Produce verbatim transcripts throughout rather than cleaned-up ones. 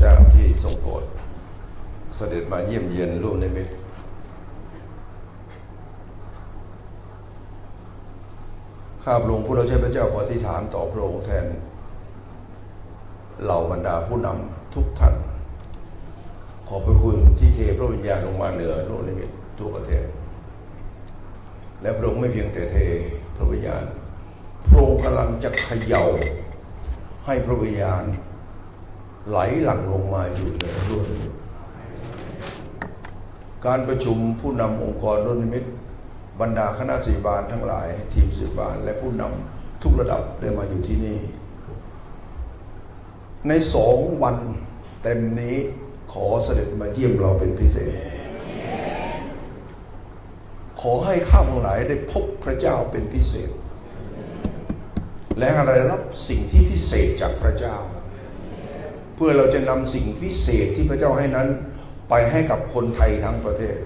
เจ้าที่ทรงโปรดเสด็จมาเยี่ยมเยียนลูกนิมิตข้าพระองค์ผู้รับใช้พระเจ้าขออธิษฐานต่อพระองค์แทนเหล่าบรรดาผู้นำทุกท่านขอบพระคุณที่เทพระวิญญาณลงมาเหนือลูกนิมิตทั่วประเทศและพระองค์ไม่เพียงแต่เทพระวิญญาณพระองค์กำลังจะเขย่าให้พระวิญญาณไหลหลั่งลงมาอยู่ในรุ่นการประชุมผู้นำองค์กรรุ่นนิมิตบรรดาคณะศิบาลทั้งหลายทีมศิบาลและผู้นำทุกระดับได้มาอยู่ที่นี่ในสองวันเต็มนี้ขอเสด็จมาเยี่ยมเราเป็นพิเศษขอให้ข้าพเจ้าทั้งหลายได้พบพระเจ้าเป็นพิเศษและอะไรรับสิ่งที่พิเศษจากพระเจ้าเพื่อเราจะนำสิ่งพิเศษที่พระเจ้าให้นั้นไปให้กับคนไทยทั้งประเทศ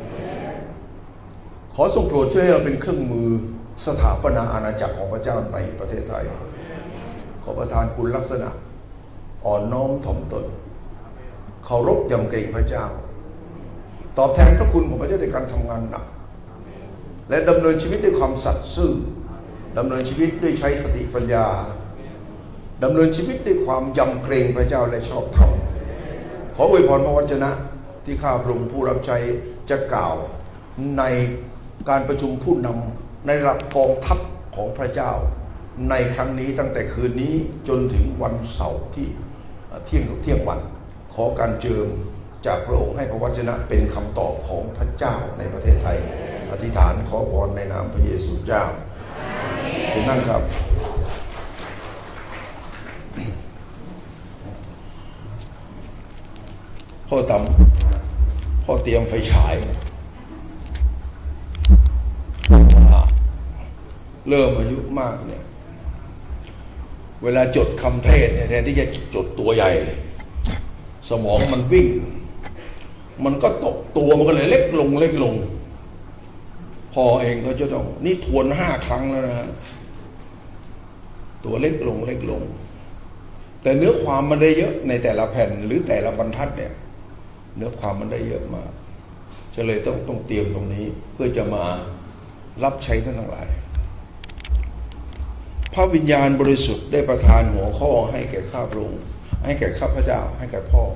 ขอทรงโปรดช่วยให้เราเป็นเครื่องมือสถาปนาอาณาจักรของพระเจ้าในประเทศไทยขอประทานคุณลักษณะอ่อนน้อมถ่อมตนเคารพยำเกรงพระเจ้าตอบแทนพระคุณของพระเจ้าในการทำงานหนักและดำเนินชีวิตด้วยความสัตย์ซื่อดำเนินชีวิตด้วยใช้สติปัญญาดำเนินชีวิตด้วยความยำเกรงพระเจ้าและชอบธรรมขออวยพรพระวจนะที่ข้าพระองค์ผู้รับใช้จะกล่าวในการประชุมผู้นำในระดับกองทัพของพระเจ้าในครั้งนี้ตั้งแต่คืนนี้จนถึงวันเสาร์ที่เที่ยงเที่ยงวันขอการเจิมจากพระองค์ให้พระวจนะเป็นคำตอบของพระเจ้าในประเทศไทยอธิษฐานขอพรในนามพระเยซูเจ้าเชิญนั่งครับพ่อทำพ่อเตรียมไฟฉายเริ่มอายุมากเนี่ยเวลาจดคำเทศเนี่ยแทนที่จะจดตัวใหญ่สมองมันวิ่งมันก็ตกตัวมันก็เลยเล็กลงเล็กลงพอเองก็จะต้องนี่ทวนห้าครั้งแล้วนะฮะตัวเล็กลงเล็กลงแต่เนื้อความมันได้เยอะในแต่ละแผ่นหรือแต่ละบรรทัดเนี่ยเนื้อความมันได้เยอะมากจะเลยต้องต้องเตรียมตรงนี้เพื่อจะมารับใช้ท่านทั้งหลายพระวิญญาณบริสุทธิ์ได้ประทานหัวข้อให้แก่ข้าพระองค์ให้แก่ข้าพเจ้าให้แก่พ่อ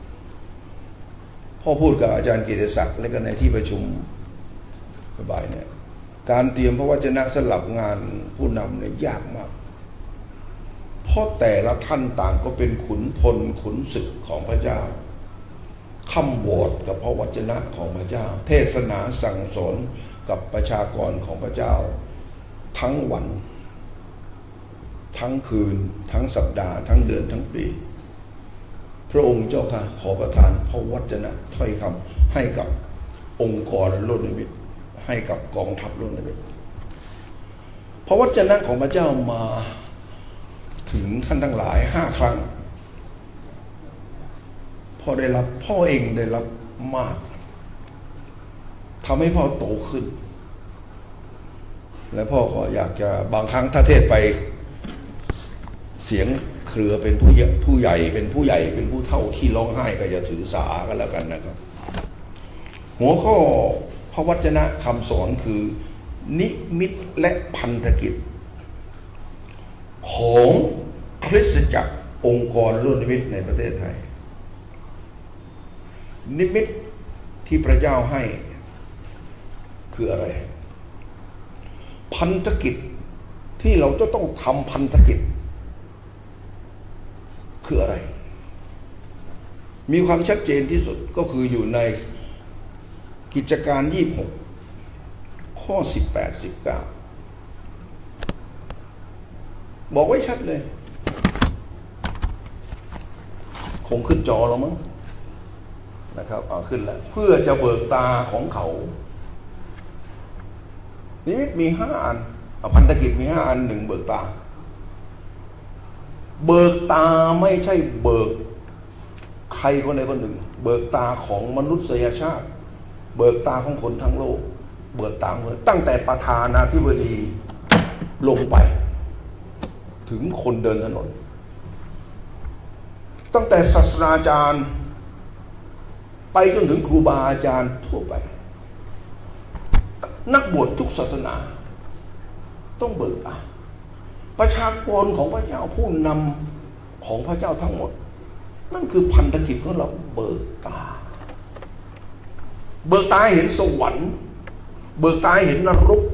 พ่อพูดกับอาจารย์กิติศักดิ์และก็ในที่ประชุมบ่ายเนี่ยการเตรียมพระวจนะสลับงานผู้นำเนี่ยยากมากเพราะแต่ละท่านต่างก็เป็นขุนพลขุนศึกของพระเจ้าคำโหวตกับพระวจนะของพระเจ้าเทศนาสั่งสอนกับประชากรของพระเจ้าทั้งวันทั้งคืนทั้งสัปดาห์ทั้งเดือนทั้งปีพระองค์เจ้าค่ะขอประทานพระวจนะถ้อยคำให้กับองค์กรโลกนิมิตให้กับกองทัพโลกนิมิตพระวจนะของพระเจ้ามาถึงท่านทั้งหลายห้าครั้งพ่อได้รับพ่อเองได้รับมากทำให้พ่อโตขึ้นและพ่อขออยากจะบางครั้งถ้าเทศไปเสียงเครือเป็นผู้ใหญ่ผู้ใหญ่เป็นผู้ใหญ่เป็นผู้เฒ่าขี้ร้องไห้ก็จะถือสากันแล้วกันนะครับหัวข้อพระวจนะคำสอนคือนิมิตและพันธกิจของคริสตจักรองค์กรโลกนิมิตในประเทศไทยนิมิตที่พระเจ้าให้คืออะไรพันธกิจที่เราจะต้องทำพันธกิจคืออะไรมีความชัดเจนที่สุดก็คืออยู่ในกิจการยี่สิบหกข้อสิบแปด สิบเก้าบอกไว้ชัดเลยคงขึ้นจอแล้วมั้งนะครับเอาขึ้นแล้วเพื่อจะเบิกตาของเขานิมิตมีห้าอันพันธกิจมีห้าอันหนึ่งเบิกตาเบิกตาไม่ใช่เบิกใครคนใดคนหนึ่งเบิกตาของมนุษยชาติเบิกตาของคนทั้งโลกเบิกตาของตั้งแต่ประธานาธิบดีลงไปถึงคนเดินถนนตั้งแต่ศาสนาจารย์ไปจนถึงครูบาอาจารย์ทั่วไปนักบวชทุกศาสนาต้องเบิกตาประชากรของพระเจ้าผู้นำของพระเจ้าทั้งหมดนั่นคือพันธกิจของเราเบิกตาเบิกตาเห็นสวรรค์เบิกตาเห็นนรก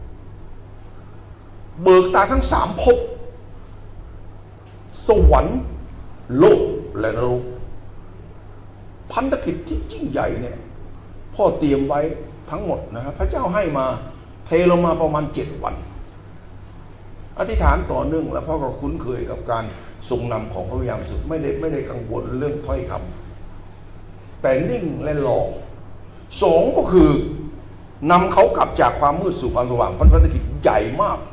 เบิกตาทั้งสามภพสวรรค์โลกและนรกพันธกิจที่ยิ่งใหญ่เนี่ยพ่อเตรียมไว้ทั้งหมดนะครับพระเจ้าให้มาเทลงมาประมาณเจ็ดวันอธิษฐานต่อเนื่องแล้วพ่อก็คุ้นเคยกับการทรงนำของพระวิญญาณบริสุทธิ์ไม่ได้ไม่ได้กังวลเรื่องถ้อยคำแต่นิ่งและรอสองก็คือนำเขากลับจากความมืดสู่ความสว่างพันธกิจใหญ่มาก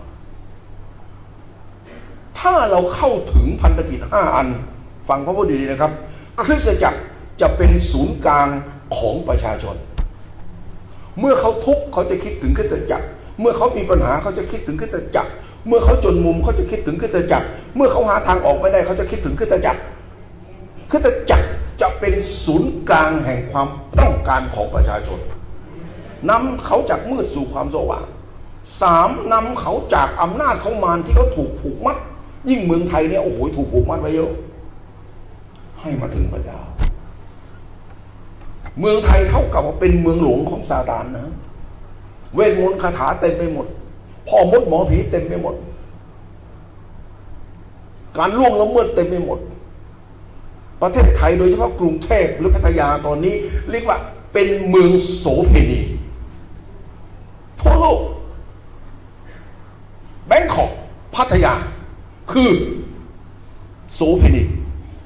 ถ้าเราเข้าถึงพันธกิจห้าอันฟังพระพูดดีๆนะครับคริสตจักรจะเป็นศูนย์กลางของประชาชนเมื่อเขาทุกข์เขาจะคิดถึงคริสตจักรเมื่อเขามีปัญหาเขาจะคิดถึงคริสตจักรเมื่อเขาจนมุมเขาจะคิดถึงคริสตจักรเมื่อเขาหาทางออกไม่ได้เขาจะคิดถึงคริสตจักรคริสตจักรจะเป็นศูนย์กลางแห่งความต้องการของประชาชนนำเขาจากมืดสู่ความสว่างสามนำเขาจากอำนาจของมารที่เขาถูกผูกมัดยิ่งเมืองไทยเนี่ยโอ้โหถูกผูกมัดไว้เยอะให้มาถึงพระเจ้าเมืองไทยเท่ากับว่าเป็นเมืองหลวงของซาตานนะเวทมนต์คาถาเต็มไปหมดพ่อมดหมอผีเต็มไปหมดการล่วงละเมิดเต็มไปหมดประเทศไทยโดยเฉพาะกรุงเทพหรือพัทยาตอนนี้เรียกว่าเป็นเมืองโสเภณีทั่วโลกแบงคอกพัทยาคือโสเภณี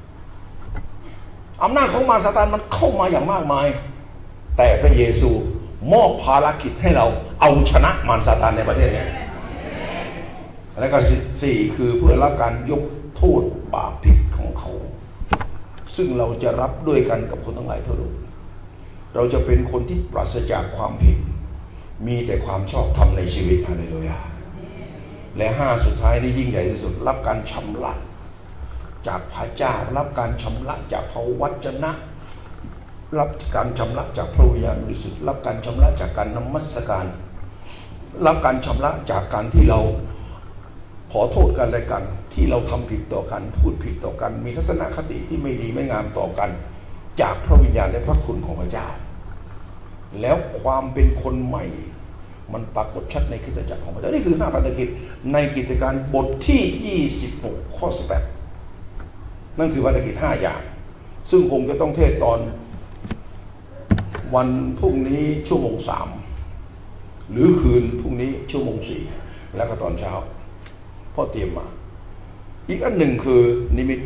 อำนาจของมารซาตานมันเข้ามาอย่างมากมายแต่พระเยซูมอบภารกิจให้เราเอาชนะมารซาตานในประเทศนี้และก็สี่คือเพื่อรับการยกโทษบาปผิดของเขาซึ่งเราจะรับด้วยกันกับคนทั้งหลายทั่วโลกเราจะเป็นคนที่ปราศจากความผิดมีแต่ความชอบธรรมในชีวิตฮาเลลูยาและห้าสุดท้ายนี่ยิ่งใหญ่ที่สุดรับการชำระจากพระเจ้ารับการชำระจากพระวจนะรับการชำระจากพระวิญญาณบริสุทธิ์รับการชำระจากการนมัสการรับการชำระจากการที่เราขอโทษกันและกันที่เราทำผิดต่อกันพูดผิดต่อกันมีทัศนคติที่ไม่ดีไม่งามต่อกันจากพระวิญญาณและพระคุณของพระเจ้าแล้วความเป็นคนใหม่มันปรากฏชัดในคริสตจักรของพระเจ้านี่คือห้าพันธกิจในกิจการบทที่ยี่สิบหกข้อสิบแปดนั่นคือพันธกิจห้าอย่างซึ่งคงจะต้องเทศตอนวันพรุ่งนี้ชั่วโมงสามหรือคืนพรุ่งนี้ชั่วโมงสี่แล้วก็ตอนเช้าพ่อเตรียมมาอีกอันหนึ่งคือนิมิต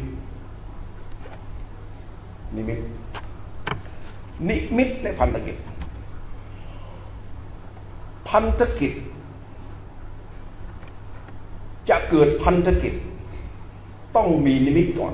นิมิตนิมิตและพันธกิจพันธกิจจะเกิดพันธกิจต้องมีนิมิตก่อน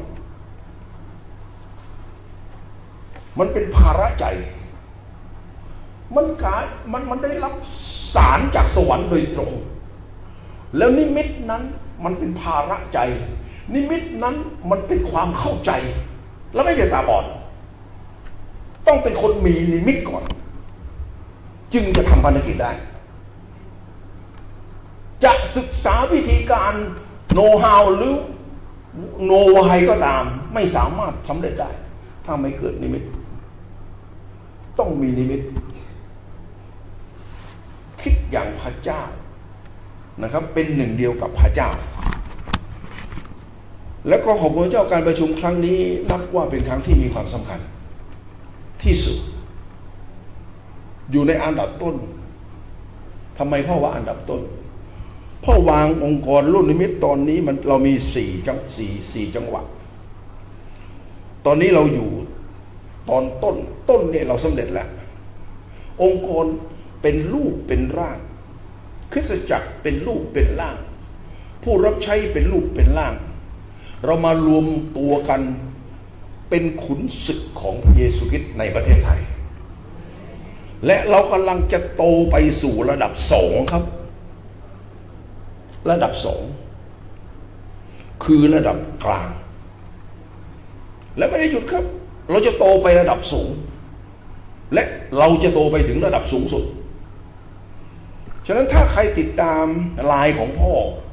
มันเป็นภาระใจมันกายมันมันได้รับสารจากสวรรค์โดยตรงแล้วนิมิตนั้นมันเป็นภาระใจนิมิตนั้นมันเป็นความเข้าใจแล้วไม่ใช่ตาบอดต้องเป็นคนมีนิมิตก่อนจึงจะทำพันธกิจได้จะศึกษาวิธีการโน้ตฮาวหรือโนไวก็ตามไม่สามารถสำเร็จได้ถ้าไม่เกิดนิมิตต้องมีนิมิตคิดอย่างพระเจ้านะครับเป็นหนึ่งเดียวกับพระเจ้าและก็ขอบคุณพระเจ้าการประชุมครั้งนี้นับว่าเป็นครั้งที่มีความสำคัญที่สุดอยู่ในอันดับต้นทำไมพ่อว่าอันดับต้นพ่อวางองค์กรรุ่นนิมิตตอนนี้มันเรามีสี่จังสี่สี่จังหวะตอนนี้เราอยู่ตอนต้นต้นเนี่ยเราสำเร็จแล้วองค์กรเป็นรูปเป็นร่างคริสตจักรเป็นรูปเป็นร่างผู้รับใช้เป็นรูปเป็นร่างเรามารวมตัวกันเป็นขุนศึกของพระเยซูคริสต์ในประเทศไทยและเรากำลังจะโตไปสู่ระดับสองครับระดับสองคือระดับกลางและไม่ได้หยุดครับเราจะโตไประดับสูงและเราจะโตไปถึงระดับสูงสุดฉะนั้นถ้าใครติดตามไลน์ของพ่อ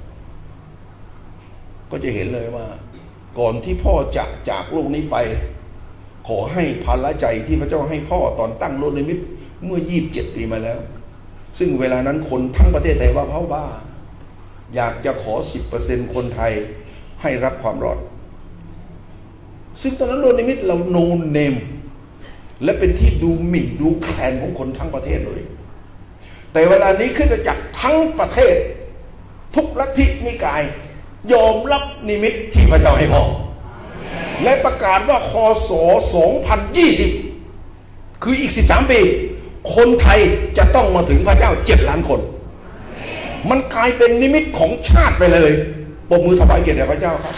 ก็จะเห็นเลยว่าก่อนที่พ่อจะจากโลกนี้ไปขอให้ภาระใจที่พระเจ้าให้พ่อตอนตั้งโลกนิมิตเมื่อยี่สิบเจ็ดปีมาแล้วซึ่งเวลานั้นคนทั้งประเทศไทยว่าพ่อบ้าอยากจะขอ สิบเปอร์เซ็นต์ คนไทยให้รับความรอดซึ่งตอนนั้นโลกนิมิตเราโนเนมและเป็นที่ดูหมิ่นดูแคลนของคนทั้งประเทศเลยแต่เวลานี้คริสตจักรทั้งประเทศทุกลัทธินิกายยอมรับนิมิตที่พระเจ้าให้พ่อและประกาศว่าคศสองพันยี่สิบคืออีกสิบสามปีคนไทยจะต้องมาถึงพระเจ้าเจ็ดล้านคนมันกลายเป็นนิมิตของชาติไปเลยปรบมือถวายเกียรติแด่พระเจ้าครับ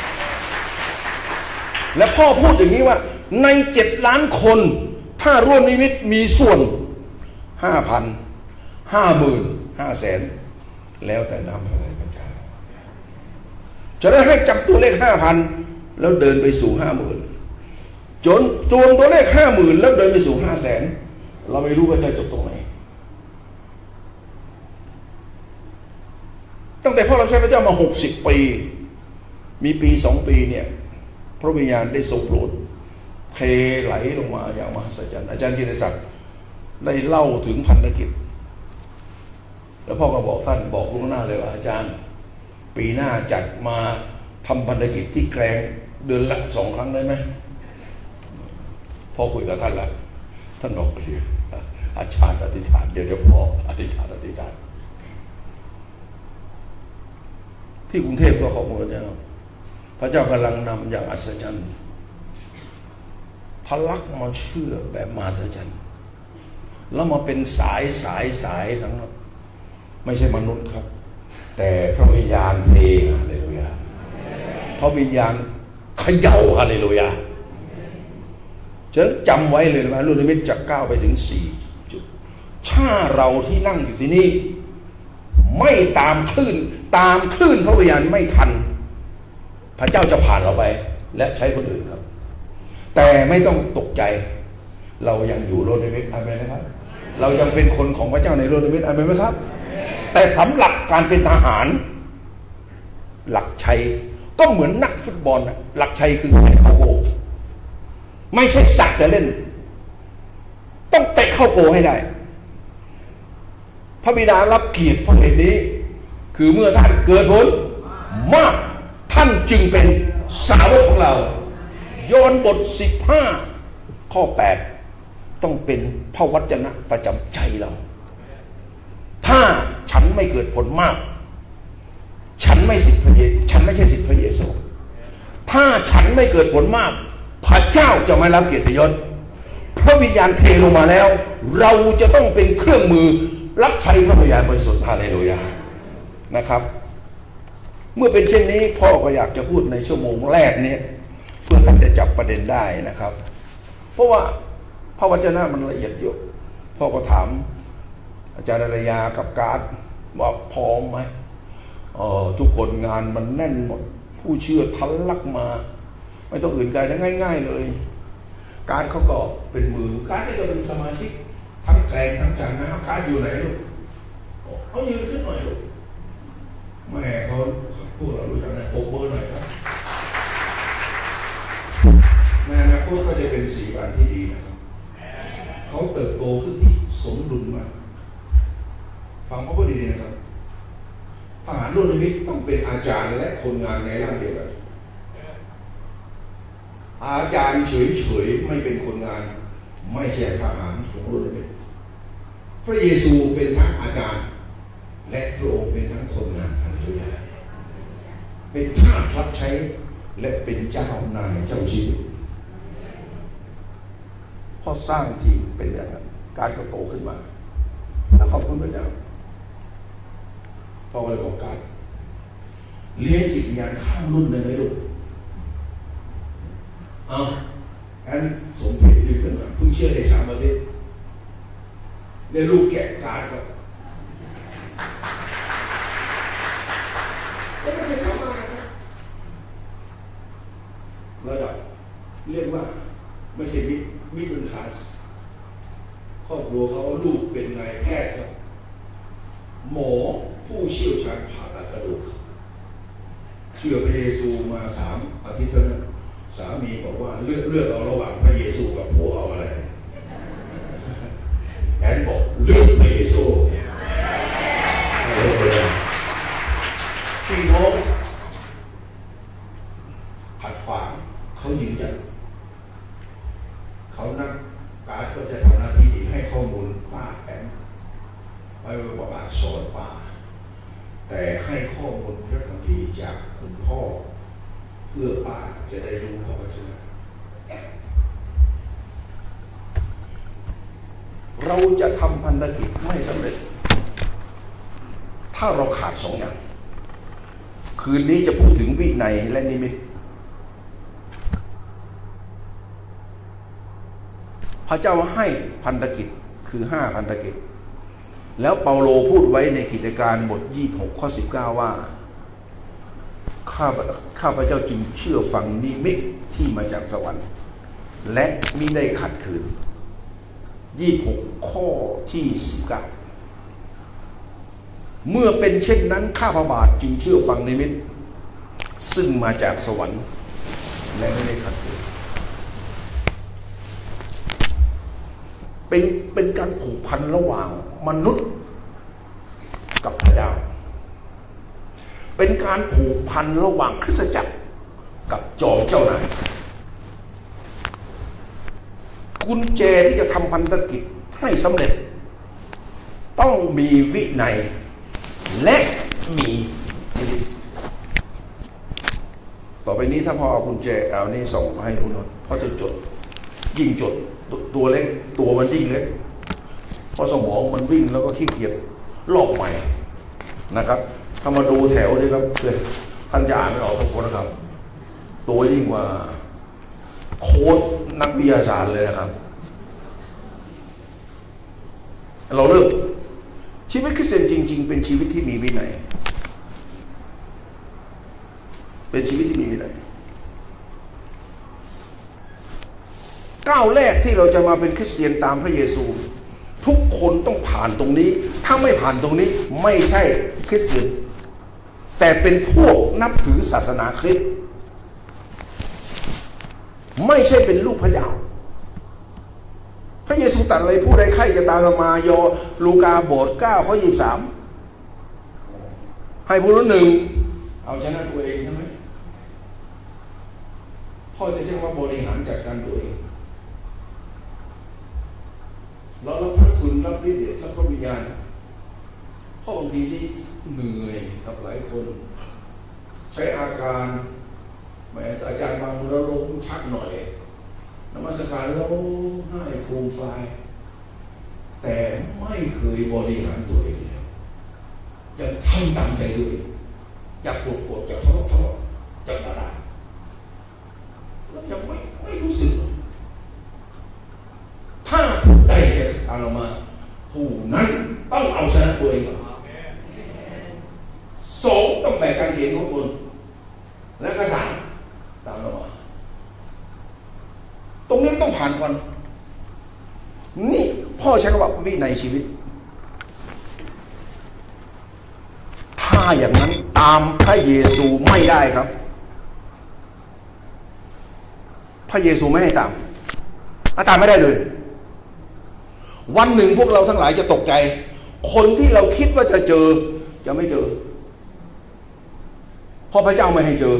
และพ่อพูดอย่างนี้ว่าในเจ็ดล้านคนถ้าร่วมนิมิตมีส่วนห้าพันห้าหมื่นห้าแสนแล้วแต่นำอะไรพระเจ้าจะได้ให้จับตัวเลขห้าพันแล้วเดินไปสู่ห้าหมื่นจนจนตัวเลขห้าหมื่นแล้วเดินไปสู่ห้าแสนเราไม่รู้ว่าจะจบตรงไหนตั้งแต่พ่อรับใช้พระเจ้ามาหกสิบปีมีปีสองปีเนี่ยพระวิญญาณได้ทรงโปรดเทไหลลงมาอย่างมหัศจรรย์อาจารย์กิติศักดิ์ได้เล่าถึงพันธกิจแล้วพ่อก็บอกท่านบอกล่วงหน้าเลยว่าอาจารย์ปีหน้าจัดมาทำพันธกิจที่แกลงเดือนละสองครั้งได้ไหมพ่อคุยกับท่านแล้วท่านบอกไปดิอาจารย์อธิษฐานเดี๋ยวเดี๋ยวพ่ออธิษฐานอธิษฐานที่กรุงเทพก็ขอบคุณพระเจ้าพระเจ้ากำลังนำอย่างอัศจรรย์ทะลักมาเชื่อแบบมหัศจรรย์แล้วมาเป็นสายสายสายทั้งนั้นไม่ใช่มนุษย์ครับแต่พระวิญญาณเทฮาเลลูยาพระวิญญาณเขย่าฮาเลลูยาฉะนั้นจำไว้เลยนะลูกนิมิตจะก้าวไปถึงสี่จุดถ้าเราที่นั่งอยู่ที่นี่ไม่ตามคลื่นตามคลื่นพระวิญญาณไม่ทันพระเจ้าจะผ่านเราไปและใช้คนอื่นครับแต่ไม่ต้องตกใจเรายังอยู่โลกนิมิตอาเมนนะครับเรายังเป็นคนของพระเจ้าในโลกนิมิตอาเมนไหมครับแต่สำหรับการเป็นทหารหลักชัยก็เหมือนนักฟุตบอลนะหลักชัยคือเตะเข้าโกไม่ใช่สักแต่เล่นต้องเตะเข้าโกให้ได้พระบิดารับเกียรติเพราะเหตุนี้คือเมื่อท่านเกิดผลมากท่านจึงเป็นสาวกของเรายอห์นบทสิบห้าข้อแปดต้องเป็นพระวจนะประจำใจเราถ้าฉันไม่เกิดผลมากฉันไม่สิทธิพระเยซูฉันไม่ใช่สิทธิพระเยซูถ้าฉันไม่เกิดผลมากพระเจ้าจะไม่รับเกียรติยศพระวิญญาณเทลงมาแล้วเราจะต้องเป็นเครื่องมือรับใช้พระวิญญาณบริสุทธิ์ฮาเลลูยานะครับเมื่อเป็นเช่นนี้พ่อก็อยากจะพูดในชั่วโมงแรกนี้เพื่อท่านจะจับประเด็นได้นะครับเพราะว่าพระวจนะมันละเอียดเยอะพ่อก็ถามอาจารย์อารยากับการ์ดว่าพร้อมไหมเออทุกคนงานมันแน่นหมดผู้เชื่อทะลักมาไม่ต้องอื่นไกลทั้งง่ายๆเลยการเขาก็เป็นมือการที่จะเป็นสมาชิกทั้งแกลงทั้งจานนะการอยู่ไหนลูกเขายืนขึ้นหน่อยลูกแม่เขาพวกเรารู้จักนะโอเวอร์หน่อยครับแม่นะพวกก็จะเป็นสีวันที่ดีนะครับเขาเติบโตขึ้นที่สมดุลมากฟังเขาพูดดีๆนะครับทหารรุ่นนิมิตต้องเป็นอาจารย์และคนงานในร่างเดียวกันอาจารย์เฉยๆไม่เป็นคนงานไม่ใช่ทหารของรุ่นนิมิตพระเยซูเป็นทั้งอาจารย์และพระองค์เป็นทั้งคนงานฮาเลลูยาเป็นทาสรับใช้และเป็นเจ้านายเจ้าชีวิตพอสร้างทีมเป็นอย่างนั้นการก็โตขึ้นมาแล้วขอบคุณพระเจ้าพอเลยบอกการเลี้ยงจิตวิญญาณข้ามรุ่นได้ไหมลูกเอาอันสมเพชยืนขึ้นมาเพิ่งเชื่อในสามประเทศได้ลูกแก่การก็แล้วก็จะทำมาระดับเรียกว่าไม่ใช่มิมิดเดิลคลาสครอบครัวเขาลูกเป็นนายแพทย์ครับหมอผู้เชี่ยวชาญผ่าตัดกระดูกเชื่อพระเยซูมาสามอาทิตย์เท่านั้นสามีบอกว่าเลือกเลือกเอาระหว่างพระเยซูกับผัวเอาอะไรแอนบอกเลือกพระเยซูพี่น้องขัดขวางเขายืนยันเขานักการก็จะทำหน้าที่ให้ข้อมูลป้าแอนไม่ว่าบาสอนป้าแต่ให้ข้อมูลพระคัมภีร์จากคุณพ่อเพื่อป้าจะได้รู้พระวจนะเราจะทำพันธกิจไม่สำเร็จถ้าเราขาดสองอย่างคืนนี้จะพูดถึงวินัยและนิมิตพระเจ้าให้พันธกิจคือห้าพันธกิจแล้วเปาโลพูดไว้ในกิจการบทยี่สิบหกข้อสิบเก้าว่าข้าข้าพระเจ้าจึงเชื่อฟังนิมิตที่มาจากสวรรค์และมิได้ขัดขืนยี่สิบหกข้อที่สิบเก้าเมื่อเป็นเช่นนั้นข้าพระบาทจึงเชื่อฟังนิมิตซึ่งมาจากสวรรค์และไม่ได้ขัดขืนเป็นเป็นการผูกพันระหว่างมนุษย์กับพระเจ้าเป็นการผูกพันระหว่างคริสตจักรกับจอมเจ้านายกุญแจที่จะทำพันธกิจให้สำเร็จต้องมีวินัยและมีต่อไปนี้ถ้าพ่อเอากุญแจเอานี่ส่งให้ทุกคนพ่อจะจดยิ่งจดตัวเล็กตัวมันยิ่งเล็กเพราะสมองมันวิ่งแล้วก็ขี้เกียจลอกใหม่นะครับถ้ามาดูแถวนี้ครับท่านจะอ่านไม่ออกทุกคนนะครับตัวยิ่งกว่าโค้ดนักวิทยาศาสตร์เลยนะครับเราเริ่มชีวิตคริสเตียนจริงๆเป็นชีวิตที่มีวินัยเป็นชีวิตที่มีวินัยก้าวแรกที่เราจะมาเป็นคริสเตียนตามพระเยซูทุกคนต้องผ่านตรงนี้ถ้าไม่ผ่านตรงนี้ไม่ใช่คริสเตียนแต่เป็นพวกนับถือศาสนาคริสต์ไม่ใช่เป็นลูกพระเจ้าพระเยซูตรัสอะไรผู้ใดใครจะตามมายอลูกาบทเก้าข้อยี่สิบสามให้ผู้นั้นหนึ่งเอาชนะตัวเองใช่ไหมพ่อจะเรียกว่าบริหารจัดการตัวเองเรารับพระคุณรับฤทธิ์เดชรับพระวิญญาณเพราะบางทีนี่เหนื่อยกับหลายคนใช้อาการแม้อาจารย์บางเราลงชักหน่อยนมัสการเราให้ฟูมไฟแต่ไม่เคยบริหารตัวเองเลยจะทำตามใจตัวเองอยากปวดปวดจะทะเลาะทะเลาะจะกระดาษแล้วยังไม่ไม่รู้สึกถ้าผู้ใดจะตามเรามาผู้นั้นต้องเอาชนะตัวเองก่อนสองต้องแบกการเขียนของตนและก็สามตามเรามาตรงนี้ต้องผ่านก่อนนี่พ่อใช้คำว่าวินัยชีวิตถ้าอย่างนั้นตามพระเยซูไม่ได้ครับพระเยซูไม่ให้ตามตามไม่ได้เลยวันหนึ่งพวกเราทั้งหลายจะตกใจคนที่เราคิดว่าจะเจอจะไม่เจอเพราะพระเจ้าไม่ให้เจอ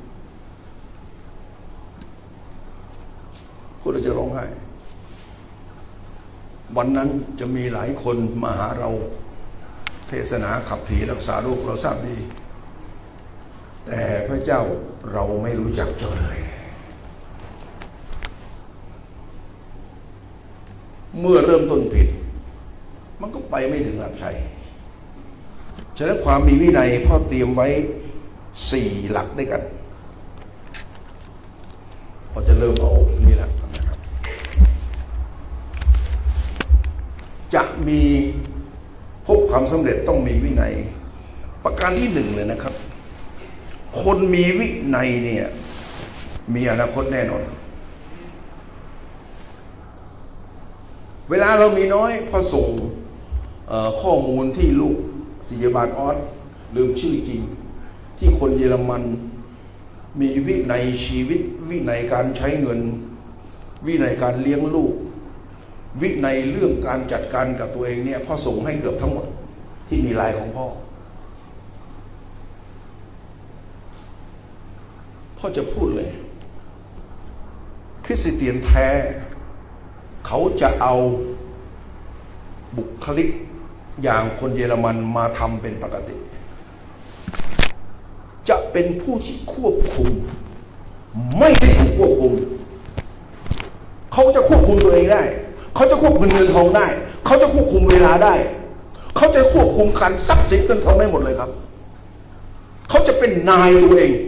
คุณจะร้องไห้วันนั้นจะมีหลายคนมาหาเราเทศนาขับผีรักษาโรคเราทราบดีแต่พระเจ้าเราไม่รู้จักเจ้าเลยเมื่อเริ่มต้นผิดมันก็ไปไม่ถึงรับชัยฉะนั้นความมีวินัยพ่อเตรียมไว้สี่หลักด้วยกันพอจะเริ่มเอานี่แหละนะครับ จะมีพบความสำเร็จต้องมีวินัยประการที่หนึ่งเลยนะครับคนมีวินัยเนี่ยมีอนาคตแน่นอนเวลาเรามีน้อยพอส่งข้อมูลที่ลูกศิยบาลออสลืมชื่อจริงที่คนเยอรมันมีวินัยชีวิตวินัยการใช้เงินวินัยการเลี้ยงลูกวินัยเรื่องการจัดการกับตัวเองเนี่ยพ่อส่งให้เกือบทั้งหมดที่มีลายของพ่อพ่อจะพูดเลยคริสเตียนแท้เขาจะเอาบุคลิกอย่างคนเยอรมันมาทำเป็นปกติจะเป็นผู้ที่ควบคุมไม่ได้ถูกควบคุมเขาจะควบคุมตัวเองได้เขาจะควบคุมเงินทองได้เขาจะควบคุมเวลาได้เขาจะควบคุมการทรัพย์สินเงินทองได้หมดเลยครับเขาจะเป็นนายตัวเอง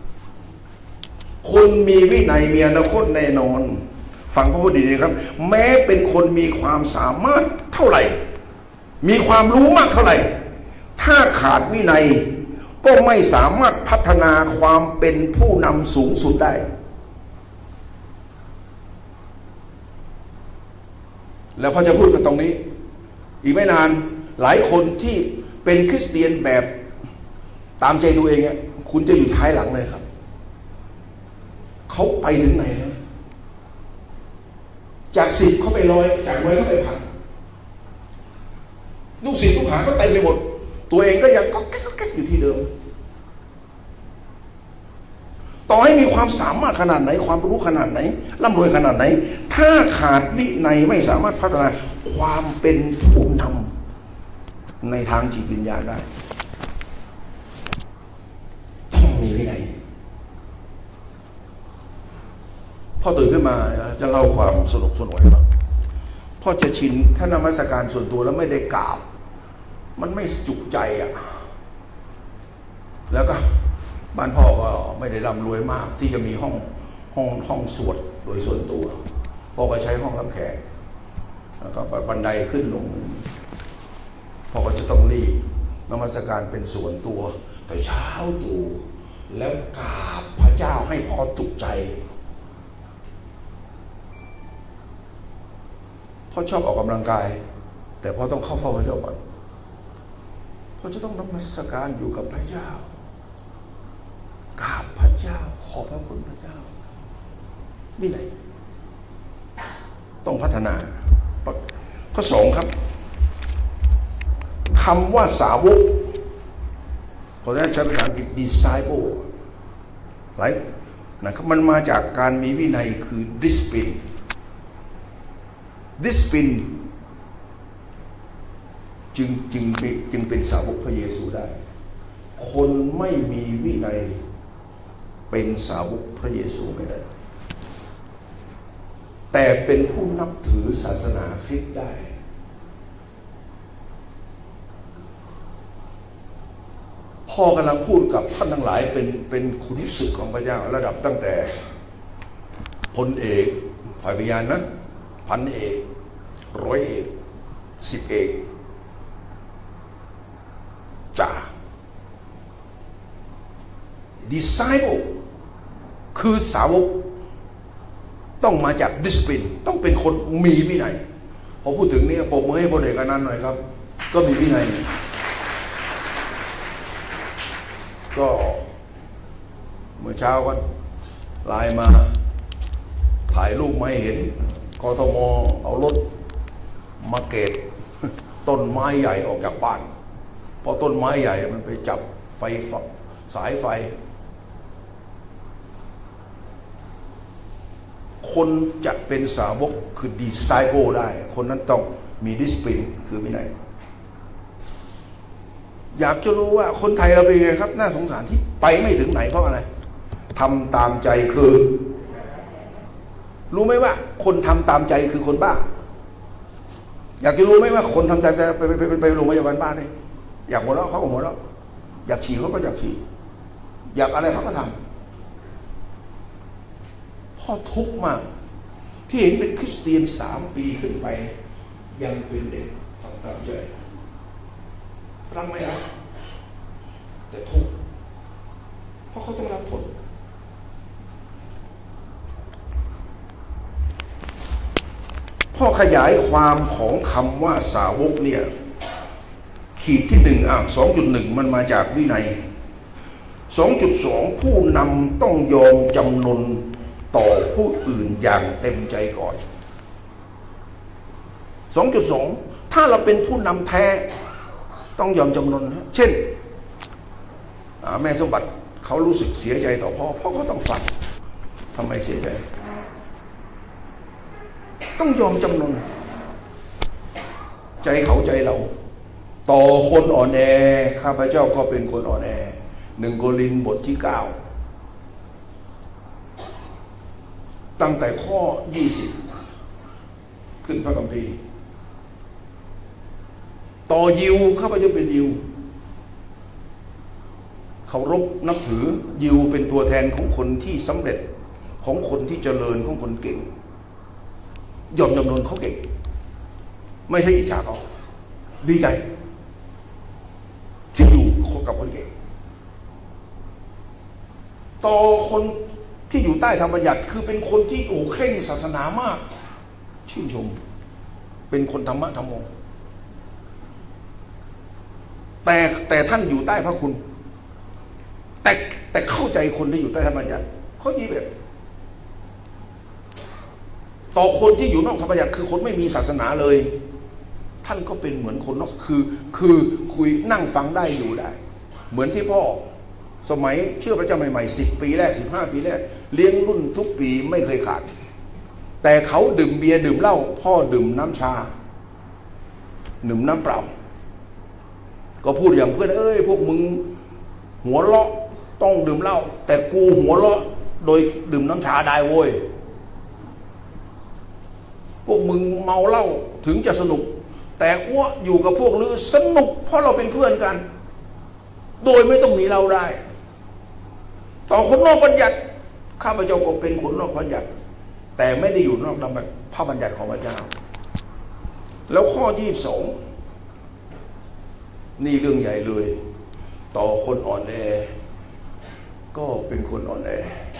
คนมีวินัยมีอนาคตแน่นอนฟังพระพูดดีๆครับแม้เป็นคนมีความสามารถเท่าไหร่มีความรู้มากเท่าไหร่ถ้าขาดวินัยก็ไม่สามารถพัฒนาความเป็นผู้นำสูงสุดได้แล้วพอจะพูดกันตรงนี้อีกไม่นานหลายคนที่เป็นคริสเตียนแบบตามใจตัวเองเนี่ยคุณจะอยู่ท้ายหลังเลยครับเขาไปถึงไหนนะจากสิบเขาไปร้อยจากร้อยเขาไปพันลูกศิษย์ลูกหาก็เต็มไปหมดตัวเองก็ยังก็แก๊กก็แก๊กอยู่ที่เดิมต่อให้มีความสามารถขนาดไหนความรู้ขนาดไหนร่ำรวยขนาดไหนถ้าขาดวินัยไม่สามารถพัฒนาความเป็นผู้นำในทางจิตวิญญาณได้ต้องมีวินัยพ่อตื่นขึ้นมาจะเล่าความสนุกสนวยบ้างพ่อจะชินถ้านมัสการส่วนตัวแล้วไม่ได้กราบมันไม่จุกใจอ่ะแล้วก็บ้านพ่อก็ไม่ได้ร่ำรวยมากที่จะมีห้องห้องห้องสวดโดยส่วนตัวพ่อก็ใช้ห้องรับแขกแล้วก็บันไดขึ้นลงพ่อก็จะต้องรีบนมัสการเป็นส่วนตัวแต่เช้าตู่แล้วกราบพระเจ้าให้พ่อจุกใจพ่อชอบออกกำลังกายแต่พ่อต้องเข้าเฝ้าพระเจ้าก่อนพ่อจะต้องนมัสการอยู่กับพระเจ้ากราบพระเจ้าขอบพระคุณพระเจ้าวินัยต้องพัฒนาข้อสองครับคำว่าสาวกขออนุญาตใช้ภาษาอังกฤษ disciple หลายนะครับมันมาจากการมีวินัยคือ discipline discipline จึงจึงจึงเป็นสาวกพระเยซูได้คนไม่มีวินัยเป็นสาวกพระเยซูไม่ได้แต่เป็นผู้นับถือศาสนาคริสต์ได้พ่อกำลังพูดกับท่านทั้งหลายเป็นเป็นขุนศึกของพระเจ้าระดับตั้งแต่พลเอกฝ่ายวิญญาณนะพันเอกร้อยเอกสิบเอกจ่า disciple คือสาวกต้องมาจาก discipline ต้องเป็นคนมีวินัยพอพูดถึงนี้ปรบมือให้พลเอกอนันต์หน่อยครับก็มีวินัยก็เมื่อเช้าก็ไลน์มาถ่ายรูปมาให้เห็นกทมเอารถมาเกตต้นไม้ใหญ่ออกจากบ้านเพราะต้นไม้ใหญ่มันไปจับไฟสายไฟคนจะเป็นสาวกคือ disciple ได้คนนั้นต้องมี discipline คือวินัยอยากจะรู้ว่าคนไทยเราเป็นไงครับน่าสงสารที่ไปไม่ถึงไหนเพราะอะไรทำตามใจคือรู้ไหมว่าคนทำตามใจคือคนบ้าอยากจะรู้ไหมว่าคนทำตามใจไปไปไปไปโรงพยาบาลบ้าเลยอยากหัวเราะเขาก็หัวเราะอยากฉี่เขาก็อยากฉี่อยากอะไรเขาก็ทำพ่อทุกข์มากที่เห็นเป็นคริสเตียนสามปีขึ้นไปยังเป็นเด็กทำตามใจรักไม่รักแต่ทุกข์เพราะเขาต้องรับผลพ่อขยายความของคำว่าสาวกเนี่ยขีดที่หนึ่งอ่ะสองจุดหนึ่งมันมาจากวินัยสองจุดสองผู้นำต้องยอมจำนนต่อผู้อื่นอย่างเต็มใจก่อน สองจุดสอง ถ้าเราเป็นผู้นำแท้ต้องยอมจำนนเช่นแม่สมบัติเขารู้สึกเสียใจต่อพ่อพ่อก็ต้องฟังทำไมเสียใจต้องยอมจำนนใจเขาใจเราต่อคนอ่อนแอข้าพเจ้าก็เป็นคนอ่อนแอหนึ่งโครินธ์บทที่เก้าตั้งแต่ข้อยี่สิบขึ้นพระคัมภีร์ต่อยิวข้าพเจ้าเป็นยิวเคารพนับถือยิวเป็นตัวแทนของคนที่สำเร็จของคนที่เจริญของคนเก่งยอมจำนนเขาเก่งไม่ใช่อิจฉาเขาดีใจที่อยู่กับคนเก่งต่อคนที่อยู่ใต้ธรรมบัญญัติคือเป็นคนที่โอ้เคร่งศาสนามากชื่นชมเป็นคนธรรมะธรรมโมแต่แต่ท่านอยู่ใต้พระคุณแต่แต่เข้าใจคนที่อยู่ใต้ธรรมบัญญัติเขายิ้มแบบต่อคนที่อยู่นอกธรรมบัญญัติคือคนไม่มีศาสนาเลยท่านก็เป็นเหมือนคนนอกคือคือคุยนั่งฟังได้อยู่ได้เหมือนที่พ่อสมัยเชื่อพระเจ้าใหม่ๆสิบปีแรกสิบห้าปีแรกเลี้ยงรุ่นทุกปีไม่เคยขาดแต่เขาดื่มเบียร์ดื่มเหล้าพ่อดื่มน้ำชาดื่มน้ำเปล่าก็พูดอย่างเพื่อนเอ้ยพวกมึงหัวเราะต้องดื่มเหล้าแต่กูหัวเราะโดยดื่มน้ำชาได้โว้ยพวกมึงเมาเหล้าถึงจะสนุกแต่อ้วอยู่กับพวกลือสนุกเพราะเราเป็นเพื่อนกันโดยไม่ต้องมีเราได้ต่อคนนอกบัญญัติข้าพเจ้าก็เป็นคนนอกบัญญัติแต่ไม่ได้อยู่นอกพระบัญญัติของพระเจ้าแล้วข้อยี่สิบสองนี่เรื่องใหญ่เลยต่อคนอ่อนแอก็เป็นคนอ่อนแอ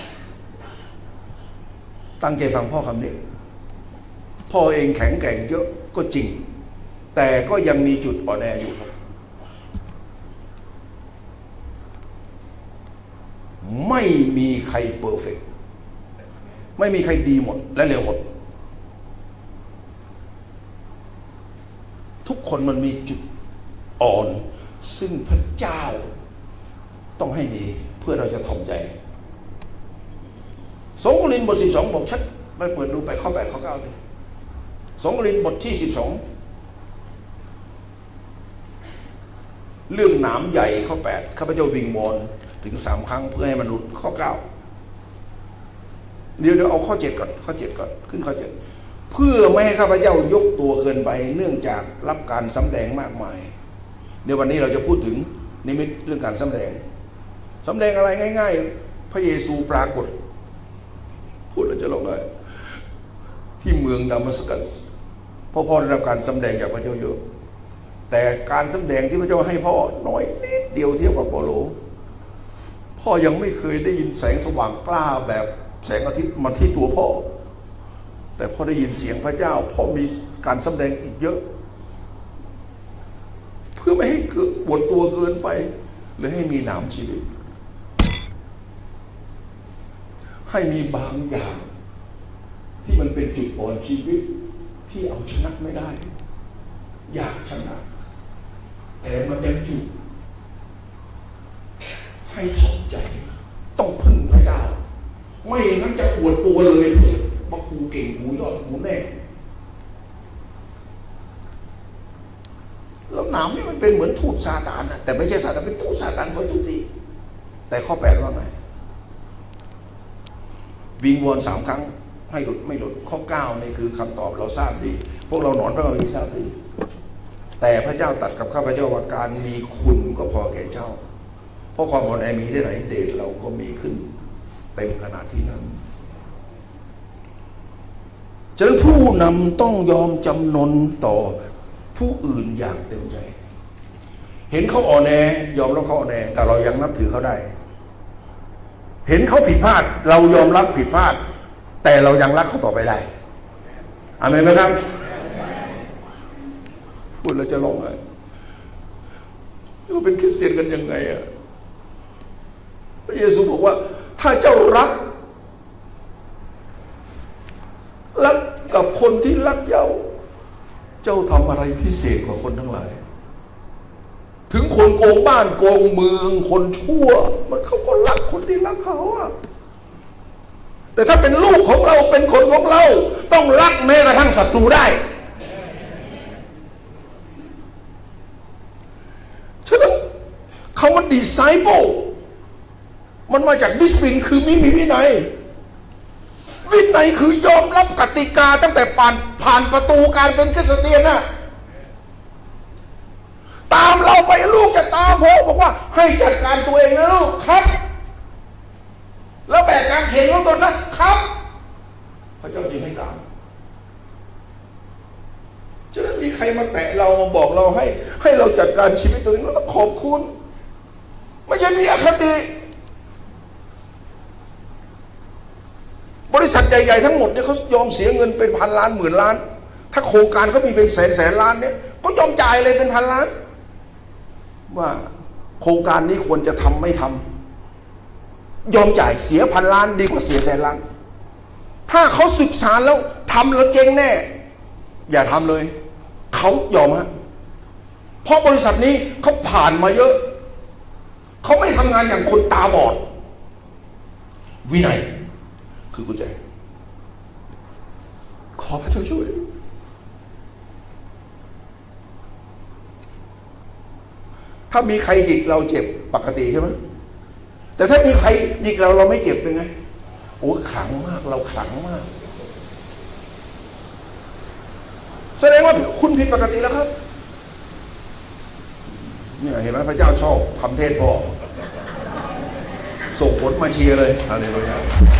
ตั้งใจฟังพ่อคำนี้พ่อเองแข็งแกร่งเยอะก็จริงแต่ก็ยังมีจุดอ่อนแออยู่ไม่มีใครเพอร์เฟกต์ไม่มีใครดีหมดและเร็วหมดทุกคนมันมีจุดอ่อนซึ่งพระเจ้าต้องให้มีเพื่อเราจะถ่อมใจสองโครินธ์บทสิบสองบอกชัดไปเปิดดูไปข้อแปดข้อเก้าสิสองโครินธ์บทที่สิบสองเรื่องหนามใหญ่ข้อแปดข้าพเจ้าวิงวอนถึงสามครั้งเพื่อให้มันหลุดข้อเก้าเดี๋ยวเดี๋ยวเอาข้อเจ็ดก่อนข้อเจ็ดก่อนขึ้นข้อเจ็ดเพื่อไม่ให้ข้าพเจ้ายกตัวเกินไปเนื่องจากรับการสำแดงมากมายในวันนี้เราจะพูดถึงนิมิตเรื่องการสำแดงสำแดงอะไรง่ายๆพระเยซูปรากฏพูดแล้วจะร้องไห้ที่เมืองดามัสกัสพ่อพ่อได้รับการสำแดงจากพระเจ้าเยอะแต่การสำแดงที่พระเจ้าให้พ่อน้อยนิดเดียวเทียบกับเปาโลพ่อยังไม่เคยได้ยินแสงสว่างกล้าแบบแสงอาทิตย์มาที่ตัวพ่อแต่พ่อได้ยินเสียงพระเจ้าพ่อมีการสำแดงอีกเยอะเพื่อไม่ให้เกิดปวดตัวเกินไปหรือให้มีหนามชีวิตให้มีบางอย่างที่มันเป็นจุดอ่อนชีวิตที่เอาชนะไม่ได้อยากชนะแต่มันยังอยู่ให้ถ่อมใจต้องพึ่งพระเจ้าไม่งั้นจะปวดตัวเลยเถิดว่ากูเก่งกูยอดกูแน่แล้วหนามนี่มันเป็นเหมือนทูตซาตานนะแต่ไม่ใช่ซาตานเป็นทูตซาตานคอยทุบตีแต่ข้อแปดว่าไงวิงวอนสามครั้งให้หลุดไม่หลุดข้อเก้านี่คือคำตอบเราทราบดีพวกเราหนอนพระเราไม่ทราบดีแต่พระเจ้าตรัสกับข้าพเจ้าว่าการมีคุณก็พอแก่เจ้าเพราะความอ่อนแอมีที่ไหนเดชเราก็มีขึ้นเต็มขนาดที่นั้นฉะนั้นผู้นำต้องยอมจำนนต่อผู้อื่นอย่างเต็มใจเห็นเขาอ่อนแอยอมรับเขาอ่อนแอแต่เรายังนับถือเขาได้เห็นเขาผิดพลาดเรายอมรับผิดพลาดแต่เรายังรักเขาต่อไปได้อาเมนไหมครับพูดแล้วจะร้องไห้เราเป็นคริสเตียนกันยังไงอะพระเยซูบอกว่าถ้าเจ้ารักรักกับคนที่รักเจ้าเจ้าทำอะไรพิเศษกว่าคนทั้งหลายถึงคนโกงบ้านโกงเมืองคนชั่วมันเขาก็รักคนที่รักเขาอะแต่ถ้าเป็นลูกของเราเป็นคนของเราต้องรักแม้กระทั่งศัตรูได้ฉะนั้นคำว่า disciple มันมาจาก discipline คือมีมีวินัยวินัยคือยอมรับกติกาตั้งแต่ผ่านผ่านประตูการเป็นคริสเตียนน่ะตามเราไปลูกจะตามพ่อบอกว่าให้จัดการตัวเองนะลูกครับแล้วแบกการเข็นของตนนะครับพระเจ้าจึงให้ตามจะไม่มีใครมาแตะเรามาบอกเราให้ให้เราจัดการชีวิตตัวเองเราต้องขอบคุณไม่ใช่มีอคติบริษัทใหญ่ๆทั้งหมดเนี่ยเขายอมเสียเงินเป็นพันล้านหมื่นล้านถ้าโครงการเขามีเป็นแสนแสนล้านเนี่ยเขายอมจ่ายเลยเป็นพันล้านว่าโครงการนี้ควรจะทำไม่ทำยอมจ่ายเสียพันล้านดีกว่าเสียแสนล้านถ้าเขาศึกษาแล้วทำแล้วเจ๊งแน่อย่าทำเลยเขายอมฮะเพราะบริษัทนี้เขาผ่านมาเยอะเขาไม่ทำงานอย่างคนตาบอดวินัยคือกุญแจขอพระเจ้าช่วยถ้ามีใครหยิกเราเจ็บปกติใช่ไหมแต่ถ้ามีใครหยิกเราเราไม่เจ็บเป็นไงโอ้ขลังมากเราขลังมากแสดงว่าคุณผิดปกติแล้วครับเนี่ยเห็นไหมพระเจ้าชอบคำเทศพ่อส่งผลมาเชียร์เลยอะไรเลยครับ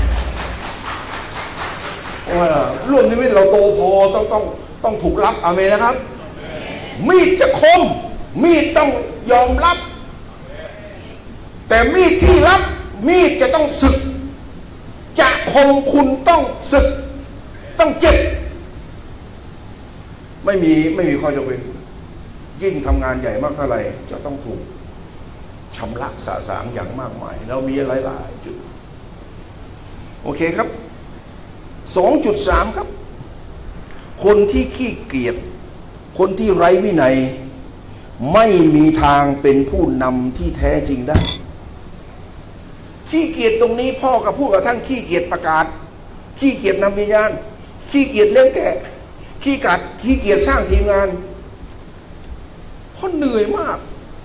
ว่าร่วมนิมิตเราโตพอต้องต้องต้องถูกรับอาเมนนะครับมีดจะคมมีดต้องยอมรับแต่มีดที่รับมีดจะต้องสึกจะคมคุณต้องสึกต้องเจ็บไม่มีไม่มีข้อยกเว้นยิ่งทำงานใหญ่มากเท่าไหร่จะต้องถูกชำระสะสางอย่างมากมายเรามีหลายๆจุดโอเคครับ สองจุดสาม ครับคนที่ขี้เกียจคนที่ไร้วินัยไม่มีทางเป็นผู้นำที่แท้จริงได้ขี้เกียจตรงนี้พ่อกับพูดกับท่านขี้เกียจประกาศขี้เกียจนำวิญญาณขี้เกียจเลี้ยงแกะขี้กัดขี้เกียจสร้างทีมงานเพราะเหนื่อยมาก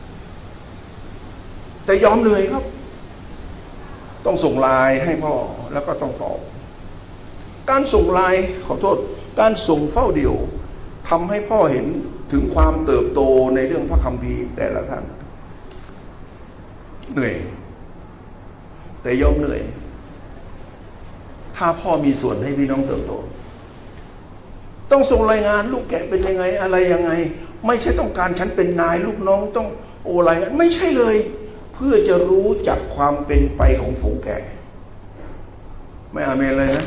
แต่ยอมเหนื่อยครับต้องส่งไลน์ให้พ่อแล้วก็ต้องตอบการส่งไลน์ขอโทษการส่งเฝ้าเดี่ยวทำให้พ่อเห็นถึงความเติบโตในเรื่องพระคัมภีร์แต่ละท่านเหนื่อยแต่ยอมเหนื่อยถ้าพ่อมีส่วนให้พี่น้องเติบโตต้องส่งรายงานลูกแกะเป็นยังไงอะไรยังไงไม่ใช่ต้องการฉันเป็นนายลูกน้องต้องโอรายงานไม่ใช่เลยเพื่อจะรู้จักความเป็นไปของฝูงแกะไม่อาเมนเลยนะ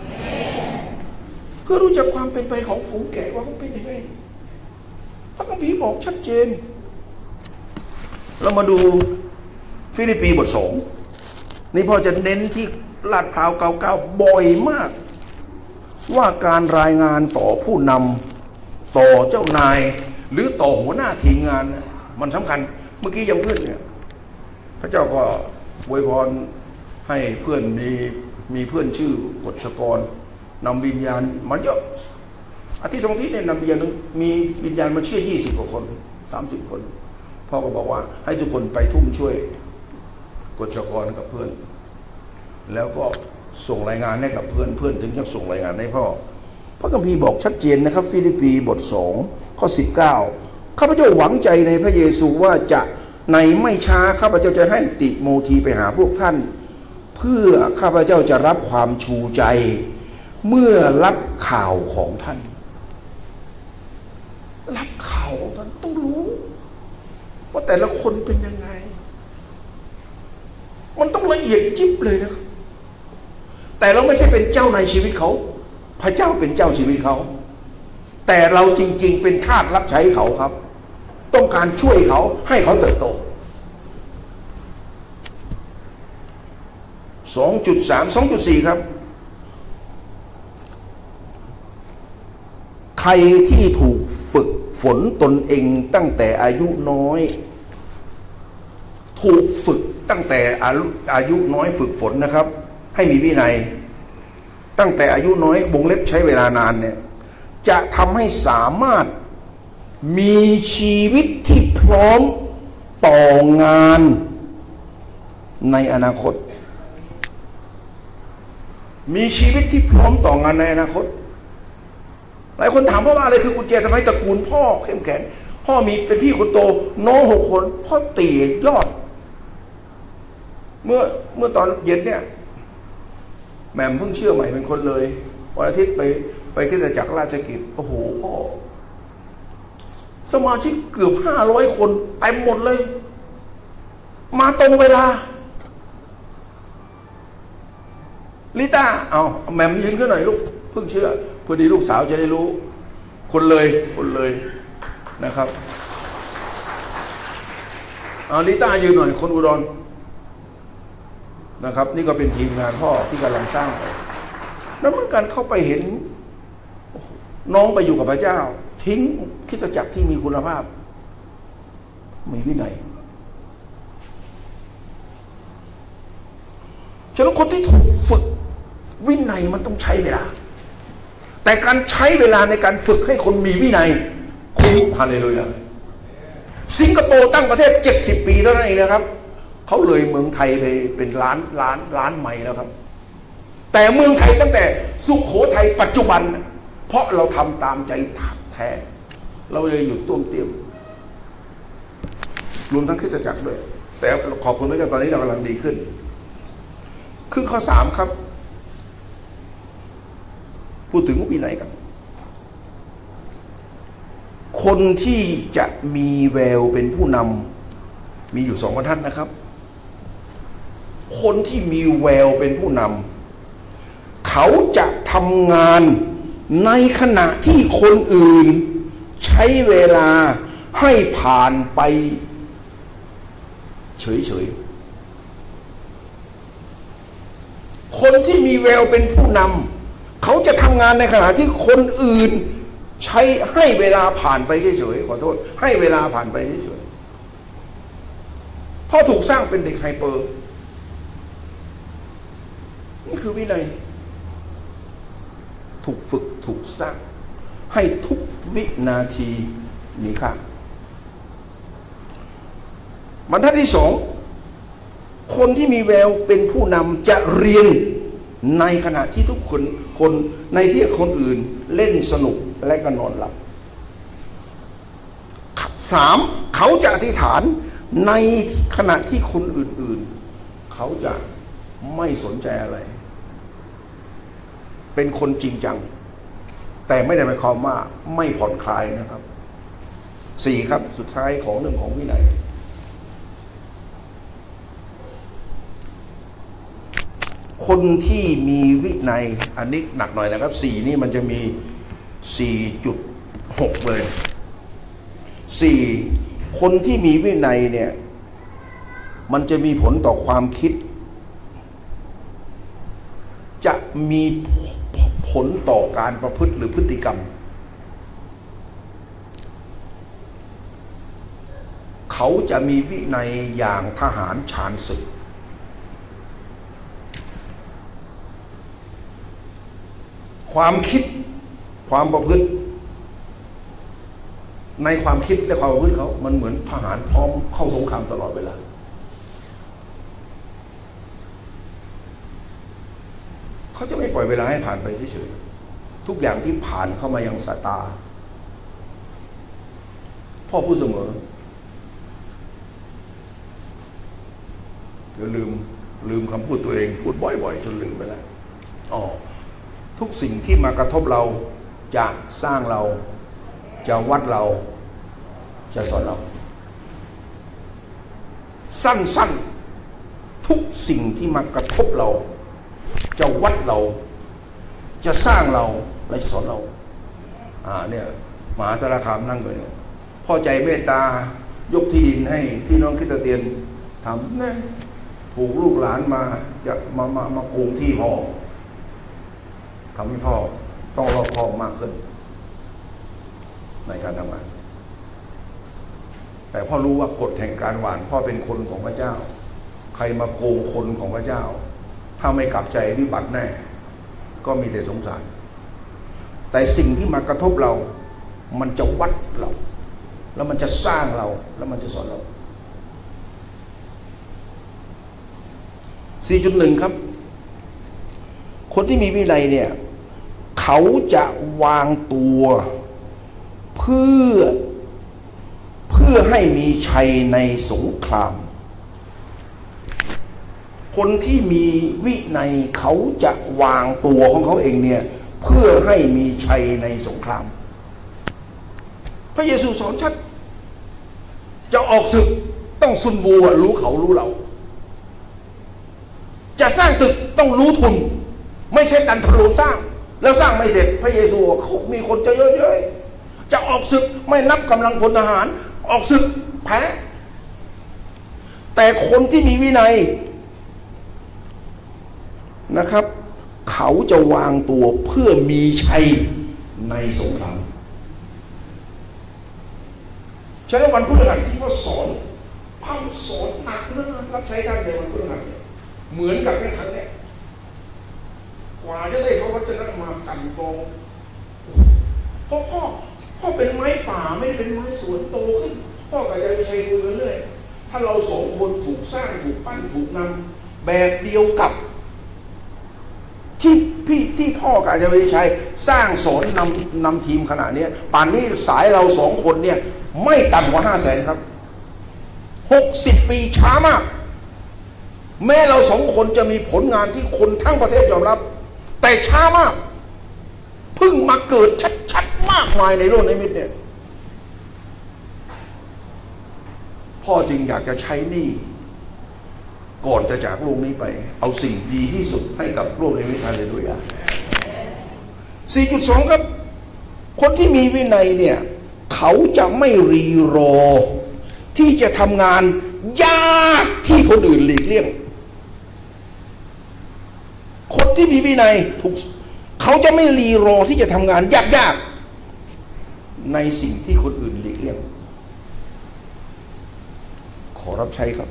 เพื่อรู้จักความเป็นไปของฝูงแกะว่าเขาเป็นยังไงพระคัมภีร์บอกชัดเจนเรามาดูฟิลิปปีบทสองนี่พ่อจะเน้นที่ลาดพร้าวเก้าเก้าบ่อยมากว่าการรายงานต่อผู้นำต่อเจ้านายหรือต่อหัวหน้าทีมงานมันสำคัญเมื่อกี้ยังเพื่อนเนี่ยพระเจ้าก็อวยพรให้เพื่อนมีมีเพื่อนชื่อกฎชกรนำวิญญาณมันเยอะอาทิตย์สองอาทิตย์เนี่ยนำวิญญาณมีวิญญาณมาเชื่อยี่สิบกว่าคนสามสิบคนพ่อก็บอกว่าให้ทุกคนไปทุ่มช่วยกฎชกรกับเพื่อนแล้วก็ส่งรายงานให้กับเพื่อนเพื่อนถึงจะส่งรายงานให้พ่อพระคัมภีร์บอกชัดเจนนะครับฟิลิปปีบทสองข้อสิบเก้าข้าพเจ้าหวังใจในพระเยซูว่าจะในไม่ช้าข้าพเจ้าจะให้ติโมธีไปหาพวกท่านเพื่อข้าพเจ้าจะรับความชูใจเมื่อรับข่าวของท่านรับข่าวของท่านต้องรู้ว่าแต่ละคนเป็นยังไงมันต้องละเอียดยิบเลยนะครับแต่เราไม่ใช่เป็นเจ้าในชีวิตเขาพระเจ้าเป็นเจ้าชีวิตเขาแต่เราจริงๆเป็นทาสรับใช้เขาครับต้องการช่วยเขาให้เขาเติบโต สองจุดสาม สองจุดสี่ ครับใครที่ถูกฝึกฝนตนเองตั้งแต่อายุน้อยถูกฝึกตั้งแต่อายุน้อยฝึกฝนนะครับให้มีวินัยตั้งแต่อายุน้อยวงเล็บใช้เวลานานเนี่ยจะทำให้สามารถมีชีวิตที่พร้อมต่องานในอนาคตมีชีวิตที่พร้อมต่องานในอนาคตหลายคนถามพ่อว่าอะไรคือกุญแจทำให้ตระกูลพ่อเข้มแข็งพ่อมีเป็นพี่คนโตน้องหกคนพ่อตียอดเมื่อเมื่อตอนเย็นเนี่ยแม่มเพิ่งเชื่อใหม่เป็นคนเลยวันอาทิตย์ไปไปคริสตจักรราชกิจโอ้โหพ่อสมาชิกเกือบห้าร้อยคนเต็มหมดเลยมาตรงเวลาลิต้าเอาแม่มยืนขึ้นหน่อยลูกเพิ่งเชื่อพอดีลูกสาวจะได้รู้คนเลยคนเลยนะครับเอาลิต้ายืนหน่อยคนอุดรนะครับนี่ก็เป็นทีมงานพ่อที่กำลังสร้างแล้วเมื่อการเข้าไปเห็นน้องไปอยู่กับพระเจ้าทิ้งคริสตจักรที่มีคุณภาพมีวินัยฉะนั้นคนที่ถูกฝึกวินัยมันต้องใช้เวลาแต่การใช้เวลาในการฝึกให้คนมีวินัยคุ้มฮาเลลูยาสิงคโปร์ตั้งประเทศเจ็ดสิบปีเท่านั้นเองนะครับเขาเลยเมืองไทยไปเป็นล้านล้านล้านใหม่แล้วครับแต่เมืองไทยตั้งแต่สุโขทัยปัจจุบันเพราะเราทำตามใจแท้เราเลยอยู่ต้วมเตี้ยมรวมทั้งคริสตจักรด้วยแต่ขอบคุณพระเจ้าตอนนี้เรากำลังดีขึ้นคือข้อสามครับพูดถึงวินัยกันคนที่จะมีแววเป็นผู้นำมีอยู่สองท่านนะครับคนที่มีแววเป็นผู้นำเขาจะทำงานในขณะที่คนอื่นใช้เวลาให้ผ่านไปเฉยๆคนที่มีแววเป็นผู้นำเขาจะทำงานในขณะที่คนอื่นใช้ให้เวลาผ่านไปเฉยๆขอโทษให้เวลาผ่านไปเฉยๆพ่อถูกสร้างเป็นเด็กไฮเปอร์นี่คือวินัยถูกฝึกถูกสร้างให้ทุกวินาทีมีค่าบรรทัดที่สองคนที่มีแววเป็นผู้นำจะเรียนในขณะที่ทุกคนคนในที่คนอื่นเล่นสนุกและก็นอนหลับสามเขาจะอธิษฐานในขณะที่คนอื่นๆเขาจะไม่สนใจอะไรเป็นคนจริงจังแต่ไม่ได้หมายความว่าไม่ผ่อนคลายนะครับสี่ครับสุดท้ายของเรื่องของวินัยคนที่มีวินัยอันนี้หนักหน่อยนะครับสี่นี่มันจะมี สี่จุดหก เลยสี่คนที่มีวินัยเนี่ยมันจะมีผลต่อความคิดจะมีผลต่อการประพฤติหรือพฤติกรรมเขาจะมีวินัยอย่างทหารชาญศึกความคิดความประพฤติในความคิดและความประพฤติเขามันเหมือนทหารพร้อมเข้าสงครามตลอดเวลาเขาจะไม่ปล่อยเวลาให้ผ่านไปเฉยๆทุกอย่างที่ผ่านเข้ามายังสายตาพ่อพูดเสมอเดี๋ยวลืมลืมคำพูดตัวเองพูดบ่อยๆจนลืมไปแล้วอ๋อทุกสิ่งที่มากระทบเราจะสร้างเราจะวัดเราจะสอนเราสั้นๆทุกสิ่งที่มากระทบเราจะวัดเราจะสร้างเราและจะสอนเราอ่าเนี่ยมหาสารคามนั่งอยู่เนี่ยพ่อใจเมตตายกที่ดินให้พี่น้องคริสเตียนทำนะถูกลูกหลานมาจะมามามาโกงที่พ่อทำให้พ่อต้องรอบคอบมากขึ้นในการทำงานแต่พ่อรู้ว่ากฎแห่งการหวานพ่อเป็นคนของพระเจ้าใครมาโกงคนของพระเจ้าถ้าไม่กลับใจวิบัติแน่ก็มีแต่สงสารแต่สิ่งที่มากระทบเรามันจะวัดเราแล้วมันจะสร้างเราแล้วมันจะสอนเรา สี่จุดหนึ่ง ครับคนที่มีวินัยเนี่ยเขาจะวางตัวเพื่อเพื่อให้มีชัยในสงครามคนที่มีวินัยเขาจะวางตัวของเขาเองเนี่ยเพื่อให้มีชัยในสงครามพระเยซูสอนชัดจะออกศึกต้องซุนบูรู้เขารู้เราจะสร้างตึกต้องรู้ทุนไม่ใช่ดันทะลวงสร้างแล้วสร้างไม่เสร็จพระเยซูเขามีคนจะเยอะๆจะออกศึกไม่นับกำลังพลทหารออกศึกแพ้แต่คนที่มีวินัยนะครับเขาจะวางตัวเพื่อมีชัยในสงครามฉะนั้นวันพฤหัสที่พ่อสอนพ่อสอนหนักนะรับใช้ท่านในวันพฤหัสเหมือนกับในครั้งนี้กว่าจะได้พระวจนะมากันกองพ่อพ่อพ่อเป็นไม้ป่าไม่เป็นไม้สวนโตขึ้นพ่อกับยายชัยคุยกันเรื่อยถ้าเราสองคนถูกสร้างถูกปั้นถูกนำแบบเดียวกับที่พี่ที่พ่อกับยายชัยสร้างสอนนำนำทีมขนาดนี้ป่านนี้สายเราสองคนเนี่ยไม่ต่ำกว่าห้าแสนครับหกสิบปีช้ามากแม้เราสองคนจะมีผลงานที่คนทั้งประเทศยอมรับแต่ช้ามากเพิ่งมาเกิดชัดๆมากมายในโลกนิมิตเนี่ยพ่อจึงอยากจะใช้หนี้ก่อนจะจากโลกนี้ไปเอาสิ่งดีที่สุดให้กับโลกนิมิตอะไรด้วยอ่ะ สี่จุดสอง ครับคนที่มีวินัยเนี่ยเขาจะไม่รีรอที่จะทำงานยากที่คนอื่นหลีกเลี่ยงคนที่มีวินัยถูกเขาจะไม่รีรอที่จะทำงานยากๆในสิ่งที่คนอื่นหลีกเลี่ยงขอรับใช้ครับ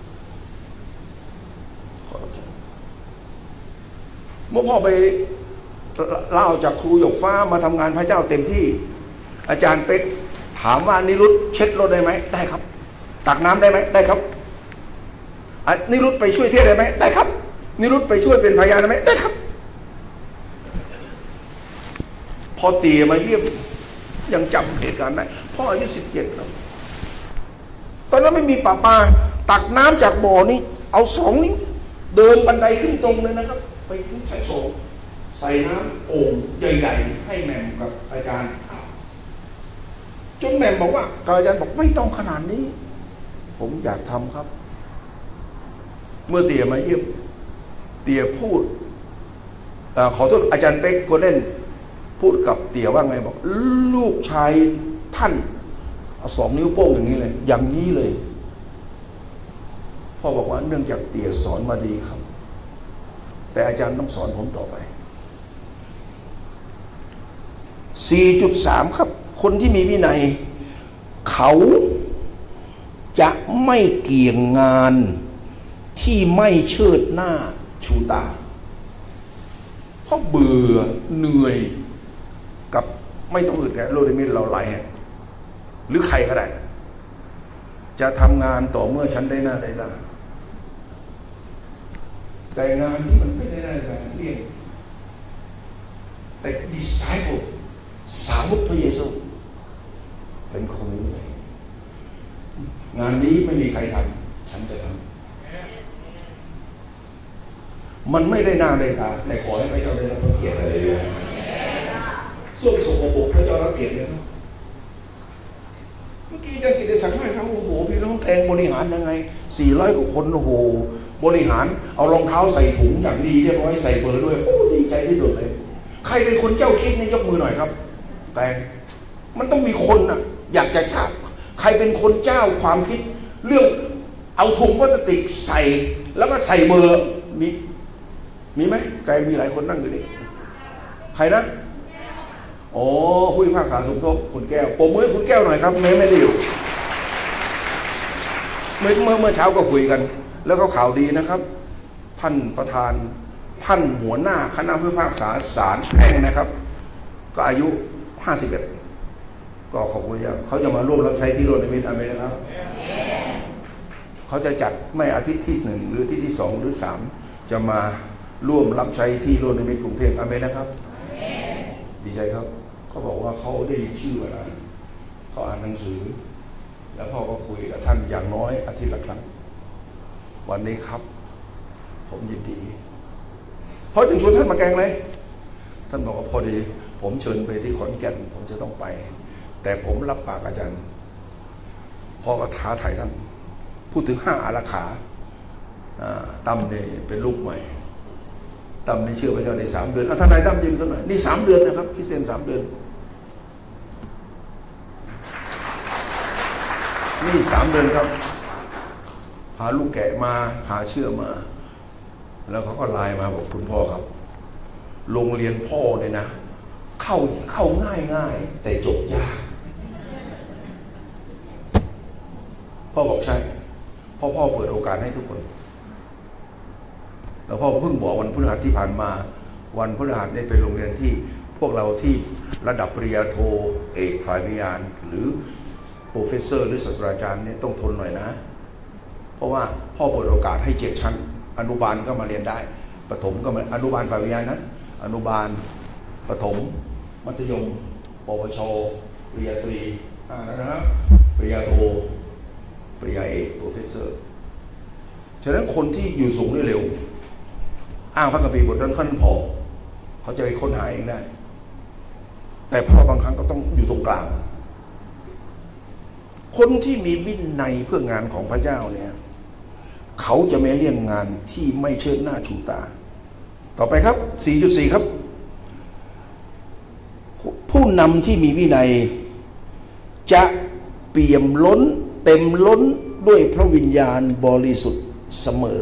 ขอรับใช้เมื่อพ่อไปเล่าจากครูหยกฟ้ามาทำงานพระเจ้าเต็มที่อาจารย์เป๊กถามว่านิรุตเช็ดรถได้ไหมได้ครับตักน้ำได้ไหมได้ครับนิรุตไปช่วยเทศได้ไหมได้ครับนิรุตไปช่วยเป็นพยานได้ไหมได้ครับพอเตี๋ยมาเยี่ยมยังจำเหตุการณ์ได้พ่ออายุสิบเจ็ดครับตอนนั้นไม่มีป่าปลาตักน้ำจากบ่อนี้เอาสองนิ้วเดินบันไดขึ้นตรงเลยนะครับไปขึ้นชั้นสองใส่น้ำโอ่งใหญ่ๆให้แม่มกับอาจารย์จนแม่มบอกว่าอาจารย์บอกไม่ต้องขนาดนี้ผมอยากทำครับเมื่อเตี๋ยมาเยี่ยมเตี๋ยพูดอขอโทษอาจารย์เป๊กโกลเด้นพูดกับเตี๋ยว่าไงบอกลูกชายท่านเอาสองนิ้วโป้งอย่างนี้เลยอย่างนี้เลยพ่อบอกว่าเนื่องจากเตี๋ยสอนมาดีครับแต่อาจารย์ต้องสอนผมต่อไป สี่จุดสาม ครับคนที่มีวินัยเขาจะไม่เกี่ยงงานที่ไม่เชิดหน้าชูตาเพราะเบื่อเหนื่อยกับไม่ต้องอึดแรงโลดมิตเราไหลหรือใครก็ได้จะทำงานต่อเมื่อฉันได้หน้าได้ตาแต่งานที่มันไม่ได้หน้าได้ตาเรียกแต่ disciple สาวกพระเยซูเป็นคนนี้งานนี้ไม่มีใครทำฉันจะทำมันไม่ได้หน้าได้ตาแต่ขอให้พระเจ้าได้รับเกียรติอะไรเลยส่วนสกปรกพระเจ้ารับเกียรติเลยครับเมื่อกี้อาจารย์กิตติศักดิ์ให้เขาโอ้โหพี่น้องแกงบริหารยังไงสี่ร้อยกว่าคนโอ้โหบริหารเอารองเท้าใส่ถุงอย่างดีเรียบร้อยใส่เบอร์ด้วยโอ้ดีใจที่สุดเลยใครเป็นคนเจ้าคิดเนี่ยยกมือหน่อยครับแต่มันต้องมีคนน่ะอยากจะทราบใครเป็นคนเจ้าความคิดเรื่องเอาถุงพลาสติกใส่แล้วก็ใส่เบอร์มีมีไหมใครมีหลายคนนั่งอยู่นี่ใครนะโอ้ผู้พิพากษาสมทบคุณแก้วปมมือคุณแก้วหน่อยครับแม้ไม่ได้อยู่เมื่อเมื่อเมื่อเช้าก็คุยกันแล้วก็ข่าวดีนะครับท่านประธานท่านหัวหน้าคณะผู้พิพากษาศาลแพ่งนะครับก็อายุห้าสิบเอ็ดก็ขอบคุณอย่างเขาจะมาร่วมรับใช้ที่โรนิมิตอเมริกาเขาจะจัดไม่อาทิตย์ที่หนึ่งหรืออาทิตย์ที่สองหรือสามจะมาร่วมรับใช้ที่โรนิมิตกรุงเทพอเมริกาครับดีใจครับเขาบอกว่าเขาได้ยินชื่ออะไรเขาอ่านหนังสือแล้วพ่อก็คุยกับท่านอย่างน้อยอาทิตย์ละครั้งวันนี้ครับผมยินดีเพราะถึงชวนท่านมาแกงเลยท่านบอกว่าพอดีผมเชิญไปที่ขอนแก่นผมจะต้องไปแต่ผมรับปากอาจารย์พ่อก็ท้าทายท่านพูดถึงห้าอารักขาตั้มเนี่ยเป็นลูกใหม่ตั้มนี่เชื่อพระเจ้าในสามเดือนท่านนายตั้มยืนกันหน่อยนี่สามเดือนนะครับคริสเตียนสามเดือนนี่สามเดือนครับพาลูกแกะมาพาเชื่อมาแล้วเขาก็ไลน์มาบอกคุณพ่อครับโรงเรียนพ่อเนี่ยนะเข้าเข้าง่ายง่ายแต่จบยากพ่อบอกใช่พ่อพ่อเปิดโอกาสให้ทุกคนแล้วพ่อเพิ่งบอกวันพฤหัสที่ผ่านมาวันพฤหัสได้ไปโรงเรียนที่พวกเราที่ระดับปริญญาโทเอกฝ่ายวิญญาณหรือโปรเฟสเซอร์หรือศาสตราจารย์เนี่ยต้องทนหน่อยนะเพราะว่าพ่อเปิดโอกาสให้เจ็ดชั้นอนุบาลก็มาเรียนได้ประถมก็มาอนุบาลฝ่ายวิญญาณนะอนุบาลประถมมัธยมปวชปริญญาตรีอ่านะครับปริญญาโทปริญญาเอกโปรเฟสเซอร์ฉะนั้นคนที่อยู่สูงได้เร็วอ้างพระคัมภีร์บทนั้นขั้นพอเขาจะไปค้นหาเองได้แต่พอบางครั้งก็ต้องอยู่ตรงกลางคนที่มีวินัยเพื่องานของพระเจ้าเนี่ยเขาจะไม่เลี่ยงงานที่ไม่เชิดหน้าชูตาต่อไปครับ สี่จุดสี่ ครับผู้นำที่มีวินัยจะเปี่ยมล้นเต็มล้นด้วยพระวิญญาณบริสุทธิ์เสมอ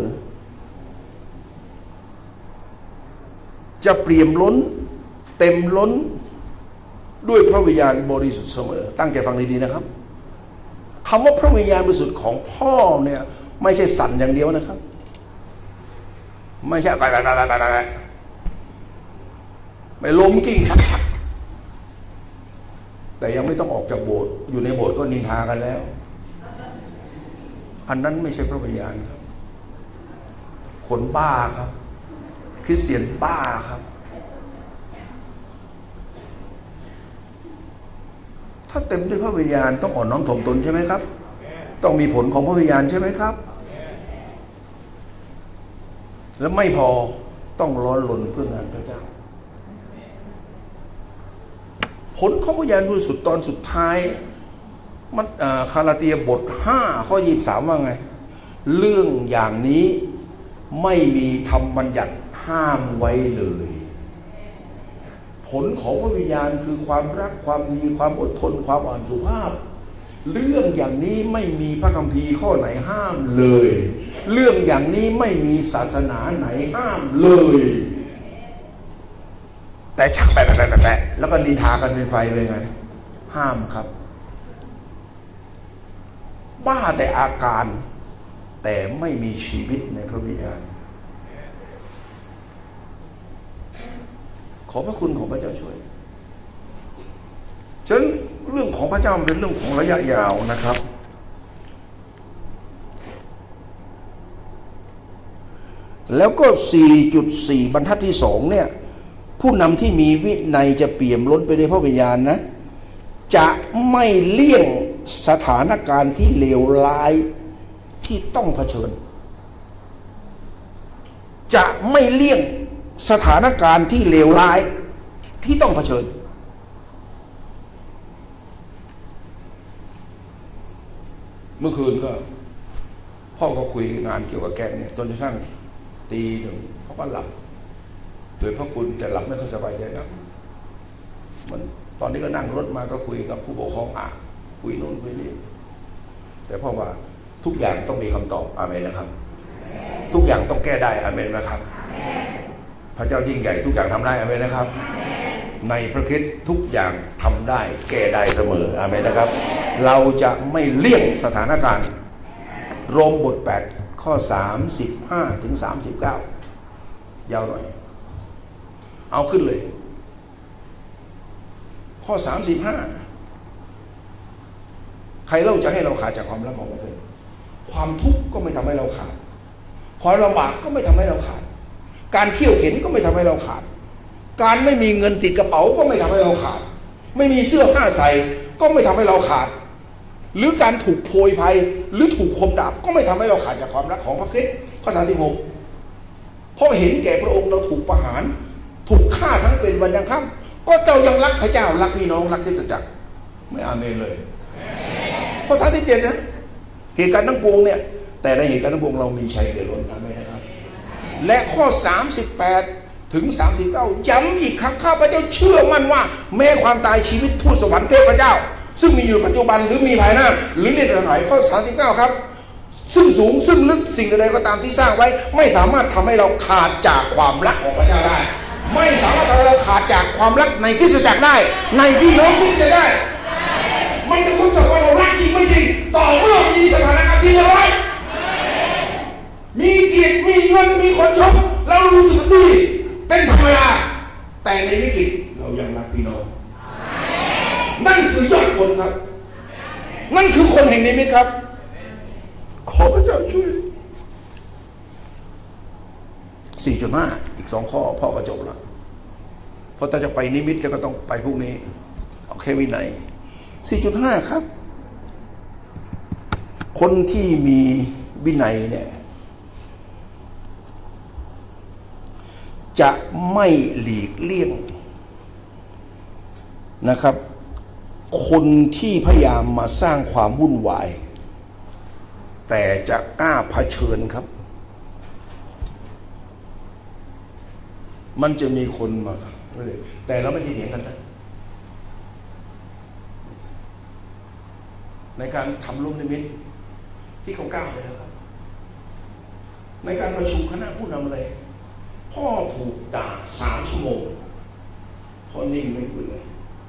จะเปี่ยมล้นเต็มล้นด้วยพระวิญญาณบริสุทธิ์เสมอตั้งใจฟังดีๆนะครับคำว่าพระวิญญาณบริสุทธิ์ของพ่อเนี่ยไม่ใช่สั่นอย่างเดียวนะครับไม่ใช่อะไรอะไรไม่ล้มกิ้งชักแต่ยังไม่ต้องออกจากโบสถ์อยู่ในโบสถ์ก็นินทากันแล้วอันนั้นไม่ใช่พระวิญญาณครับคนบ้าครับคริสเตียนบ้าครับถ้าเต็มด้วยพระวิญญาณต้องอ่อนน้อมถ่อมตนใช่ไหมครับต้องมีผลของพระวิญญาณใช่ไหมครับแล้วไม่พอต้องร้อนรนเพื่องานพระเจ้าผลของพระวิญญาณบริสุทธิ์ตอนสุดท้ายมันคาลาเตียบทห้าข้อยี่สิบสามว่าไงเรื่องอย่างนี้ไม่มีธรรมบัญญัติห้ามไว้เลยผลของพระวิญญาณคือความรักความดีความอดทนความอ่อนสุภาพเรื่องอย่างนี้ไม่มีพระคัมภีร์ข้อไหนห้ามเลยเรื่องอย่างนี้ไม่มีศาสนาไหนห้ามเลยแต่ชักแปะแปะแปะแล้วก็นินทากันเป็นไฟเลยไงห้ามครับบ้าแต่อาการแต่ไม่มีชีวิตในพระวิญญาณขอพระคุณของพระเจ้าช่วยฉะนั้นเรื่องของพระเจ้าเป็นเรื่องของระยะยาวนะครับแล้วก็ สี่จุดสี่ บรรทัดที่สองเนี่ยผู้นำที่มีวินัยจะเปี่ยมล้นไปด้วยพระวิญญาณนะจะไม่เลี่ยงสถานการณ์ที่เลวร้ายที่ต้องเผชิญจะไม่เลี่ยงสถานการณ์ที่เลวร้ายที่ต้องเผชิญเมื่อคืนก็พ่อก็คุยงานเกี่ยวกับแกเนี่ยจนกระทั่งตีหนึ่งเขาก็หลับโดยพระคุณแต่หลับไม่ค่อยสบายใจนะมันตอนนี้ก็นั่งรถมาก็คุยกับผู้ปกครองอ่ะคุยโน่นคุยนี่แต่เพราะว่าทุกอย่างต้องมีคำตอบอาเมนนะครับทุกอย่างต้องแก้ได้อาเมนนะครับพระเจ้ายิ่งใหญ่ทุกอย่างทำได้อาเมนนะครับในพระคริสต์ทุกอย่างทำได้แก้ได้เสมออาเมนนะครับเราจะไม่เลี่ยงสถานการณ์โรมบทแปดข้อสามสิบห้าถึงสามสิบเก้ายาวหน่อยเอาขึ้นเลยข้อสามสิบห้าใครเล่าจะให้เราขาดจากความรักของพระองค์ความทุกข์ก็ไม่ทำให้เราขาดความลำบากก็ไม่ทำให้เราขาดการเขี่ยวเข็นก็ไม่ทำให้เราขาดการไม่มีเงินติดกระเป๋าก็ไม่ทำให้เราขาดไม่มีเสื้อผ้าใส่ก็ไม่ทำให้เราขาดหรือการถูกโพยภัยหรือถูกคมดาบก็ไม่ทำให้เราขาดจากความรักของพระคริสต์ข้อสามสิบหกเพราะเห็นแก่พระองค์เราถูกประหารถูกฆ่าทั้งเป็นวันยังค่ำก็เจ้ายังรักพระเจ้ารักพี่น้องรักคริสตจักรไม่อาเมนเลยข้อสามสิบเจ็ดนะเหตุการณ์ทั้งปวงเนี่ยแต่ในเหตุการณ์ทั้งปวงเรามีชัยเกิดล้นอาเมนนะครับและข้อสามสิบแปดถึงสามสิบเก้าย้ำอีกครั้งข้าพเจ้าเชื่อมั่นว่าแม้ความตายชีวิตทูตสวรรค์เทพเจ้าซึ่งมีอยู่ปัจจุบันหรือมีภายหน้าหรือเรียกอะไรข้อสามสิบเก้าครับซึ่งสูงซึ่งลึกสิ่งใดก็ตามที่สร้างไว้ไม่สามารถทำให้เราขาดจากความรักของพระเจ้าได้ไม่สามารถทำให้เราขาดจากความรักในคริสตจักรได้ในพี่น้องคริสตจักรได้มันเป็นคนสักว่าเรารักจริงไม่จริงต่อเมื่อมีสถานการณ์ที่ร้ายมีเกียรติมีเงินมีคนชมเรารู้สึกดีเป็นธรรมดาแต่ในวิกฤตเรายังรักพี่น้องนั่นคือยอดคนครับนั่นคือคนแห่งนิมิตครับขอพระเจ้าช่วย สี่จุดห้า อีกสองข้อพ่อก็จบแล้วเพราะถ้าจะไปนิมิตก็ต้องไปพวกนี้เอาแค่วินัย สี่จุดห้า ครับคนที่มีวินัยเนี่ยจะไม่หลีกเลี่ยงนะครับคนที่พยายามมาสร้างความวุ่นวายแต่จะกล้าเผชิญครับมันจะมีคนมาแต่เราไม่ได้เถียงกันนะในการทำร่วมนิมิตที่เขาก้าวเลยนะครับในการประชุมคณะผู้นำเลยพ่อถูกด่าสามชั่วโมงพ่อนิ่งไม่พูดเลย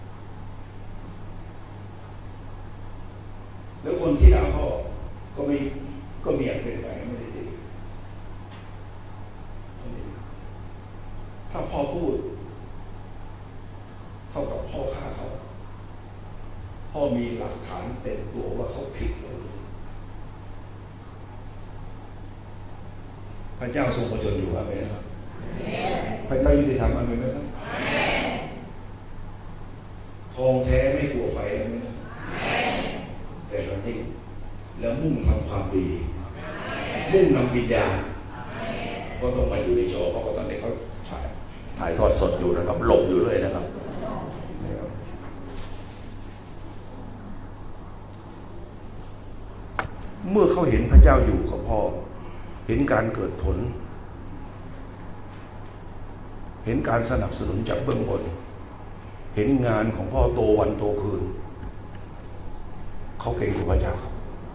แล้วคนที่ด่าพ่อก็มีก็มีอะไรไปไม่ได้ดีถ้าพ่อพูดเท่ากับพ่อฆ่าเขาพ่อมีหลักฐานเต็มตัวว่าเขาผิดเลยพระเจ้าทรงประชนอยู่อาเมนครับพระเจ้ายุติธรรมอาเมนไหมครับทองแท้ไม่กลัวไฟอาเมนครับแต่เรานิ่งแล้วมุ่งทำความดีมุ่งนำวิญญาณก็ต้องมาอยู่ในจอเพราะตอนนี้เขาถ่ายถ่ายทอดสดอยู่นะครับหลบอยู่เลยนะครับเมื่อเขาเห็นพระเจ้าอยู่กับพ่อเห็นการเกิดผลเห็นการสนับสนุนจากเบื้องบนเห็นงานของพ่อโตวันโตคืนเขาเกรงกลัวพระเจ้าครับ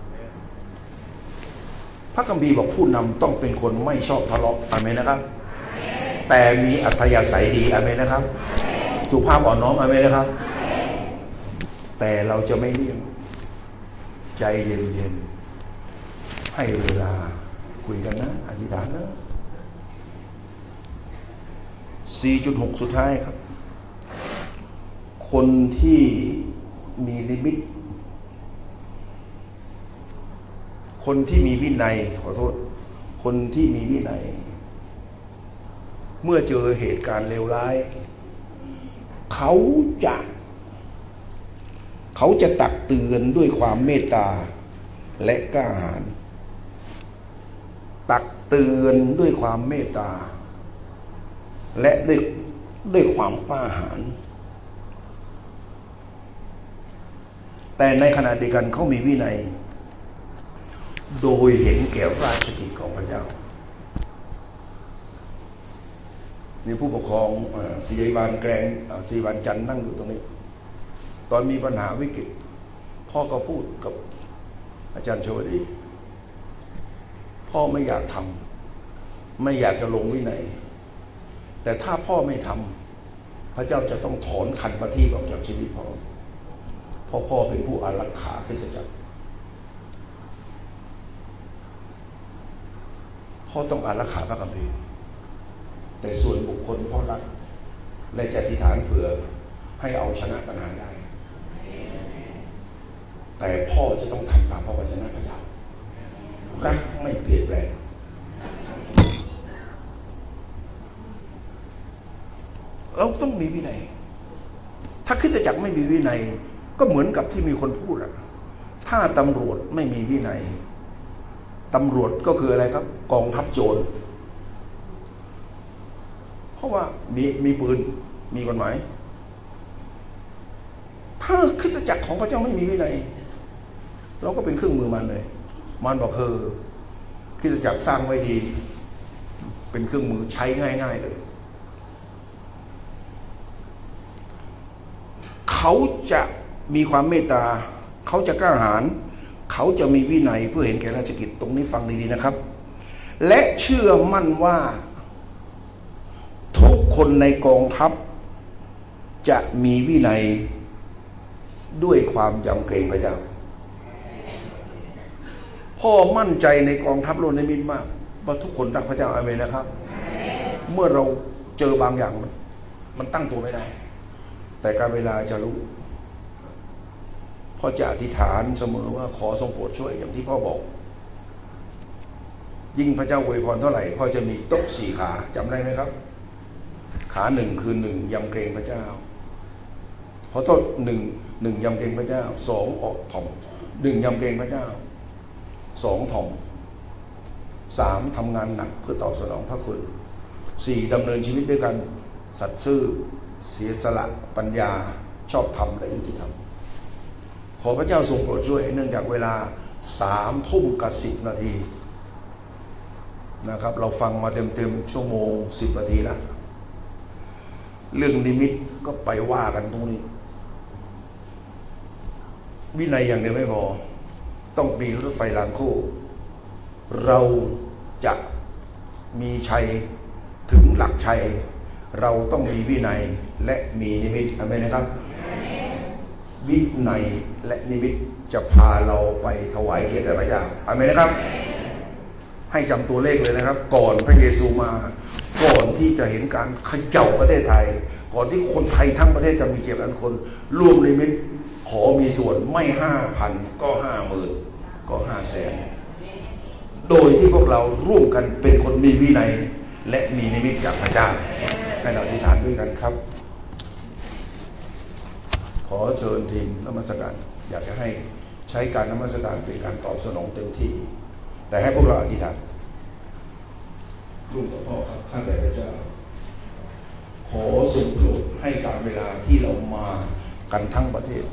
พระคัมภีร์บอกผู้นำต้องเป็นคนไม่ชอบทะเลาะอาเมนนะครับแต่มีอัธยาศัยดีอาเมนนะครับสุภาพอ่อนน้อมอาเมนนะครับแต่เราจะไม่เลี่ยงใจเย็นๆให้เวลาคุยกันนะอธิษฐานนะ สี่จุดหก สุดท้ายครับคนที่มีลิมิตคนที่มีวินัยขอโทษคนที่มีวินัยเมื่อเจอเหตุการณ์เลวร้ายเขาจะเขาจะตักเตือนด้วยความเมตตาและกล้าหาญตักเตือนด้วยความเมตตาและด้วยด้วยความกล้าหาญแต่ในขณะเดียวกันเขามีวินัยโดยเห็นแก่ราชกิจของพระเจ้านี่ผู้ปกครองศรีบานแกรงศรีบานจันทร์นั่งอยู่ตรงนี้ตอนมีปัญหาวิกฤตพ่อก็พูดกับอาจารย์ชวดีพ่อไม่อยากทำไม่อยากจะลงวินัยแต่ถ้าพ่อไม่ทำพระเจ้าจะต้องถอนขันประทีปออกจากชีวิตพ่อเพราะพ่อเป็นผู้อารักขาคริสตจักรพ่อต้องอารักขาพระคัมภีร์แต่ส่วนบุคคลพ่อรักและจะอธิษฐานเผื่อให้เอาชนะปัญหาได้แต่พ่อจะต้องทำตามพระวจนะพระเจ้ารักไม่เปลี่ยนแปลงเราต้องมีวินัยถ้าคริสตจักรไม่มีวินัยก็เหมือนกับที่มีคนพูดอะถ้าตำรวจไม่มีวินัยตำรวจก็คืออะไรครับกองทัพโจรเพราะว่ามีมีปืนมีกฎหมายถ้าคริสตจักรของพระเจ้าไม่มีวินัยเราก็เป็นเครื่องมือมันเลยมันบอกเออคริสตจักรสร้างไว้ดีเป็นเครื่องมือใช้ง่ายๆเลยเขาจะมีความเมตตาเขาจะกล้าหาญเขาจะมีวินัยเพื่อเห็นแก่ราชกิจตรงนี้ฟังดีๆนะครับและเชื่อมั่นว่าทุกคนในกองทัพจะมีวินัยด้วยความยำเกรงพระเจ้าพ่อมั่นใจในกองทัพโลกนิมิตมากว่าทุกคนรักพระเจ้าอาเมนนะครับเมื่อเราเจอบางอย่างมันมันตั้งตัวไม่ได้แต่การเวลาจะรู้พ่อจะอธิษฐานเสมอว่าขอทรงโปรดช่วยอย่างที่พ่อบอกยิ่งพระเจ้าอวยพรเท่าไหร่พ่อจะมีโต๊ะสี่ขาจำได้ไหมครับขาหนึ่งคือหนึ่งยำเกรงพระเจ้าขอโทษหนึ่งหนึ่งยำเกรงพระเจ้าสองออกถ่อมหนึ่งยำเกรงพระเจ้าสองถ่อมสามทำงานหนักเพื่อตอบสนองพระคุณสี่ดำเนินชีวิตด้วยกันสัตย์ซื่อเสียสละปัญญาชอบธรรมและยุติธรรมขอพระเจ้าทรงโปรดช่วยเนื่องจากเวลาสามทุ่มกับสิบนาทีนะครับเราฟังมาเต็มๆชั่วโมงสิบนาทีแล้วเรื่องนิมิตก็ไปว่ากันตรงนี้วินัยอย่างเดียวไม่พอต้องมีรถไฟรางคู่เราจะมีชัยถึงหลักชัยเราต้องมีวินัยและมีนิมิตอาเมนนะครับวินัยและนิมิตจะพาเราไปถวายเกียรติแด่พระเจ้าอาเมนนะครับให้จำตัวเลขเลยนะครับก่อนพระเยซูมาก่อนที่จะเห็นการเขย่าประเทศไทยก่อนที่คนไทยทั้งประเทศจะมีเจ็ดล้านคนร่วมนิมิตขอมีส่วนไม่ห้าพันก็ห้าหมื่นก็ห้าแสนโดยที่พวกเราร่วมกันเป็นคนมีวินัยและมีนิมิตจากพระเจ้าให้เราอธิษฐานด้วยกันครับขอเชิญทีมนมัสการอยากจะให้ใช้การนมัสการเป็นการตอบสนองเต็มที่แต่ให้พวกเราอธิษฐานร่วมกับพ่อครับข้าแต่พระเจ้าขอทรงโปรดให้การเวลาที่เรามากันทั้งประเทศ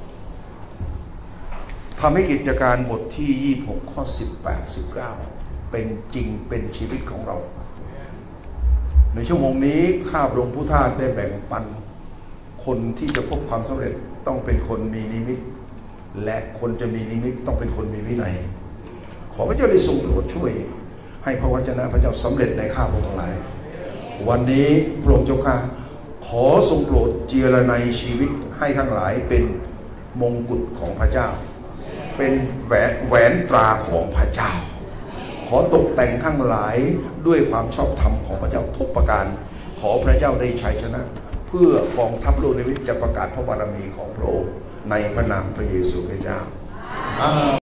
ทำให้กิจการบทที่ยี่สิบหกข้อสิบแปด สิบเก้าเป็นจริงเป็นชีวิตของเราในชั่วโมงนี้ข้าพระองค์ผู้ทาสได้แบ่งปันคนที่จะพบความสำเร็จต้องเป็นคนมีนิมิตและคนจะมีนิมิตต้องเป็นคนมีวินัยขอพระเจ้าได้ทรงโปรดช่วยให้พระวจนะพระเจ้าสำเร็จในข้าพระองค์ทั้งหลายวันนี้พระองค์เจ้าข้าขอทรงโปรดเจรไนชีวิตให้ทั้งหลายเป็นมงกุฎของพระเจ้าเป็นแหวนแหวนตราของพระเจ้าขอตกแต่งทั้งหลายด้วยความชอบธรรมของพระเจ้าทุกประการขอพระเจ้าได้ชัยชนะเพื่อกองทัพโลกนิมิตจะประกาศพระบารมีของพระองค์ในพระนามพระเยซูคริสต์เจ้า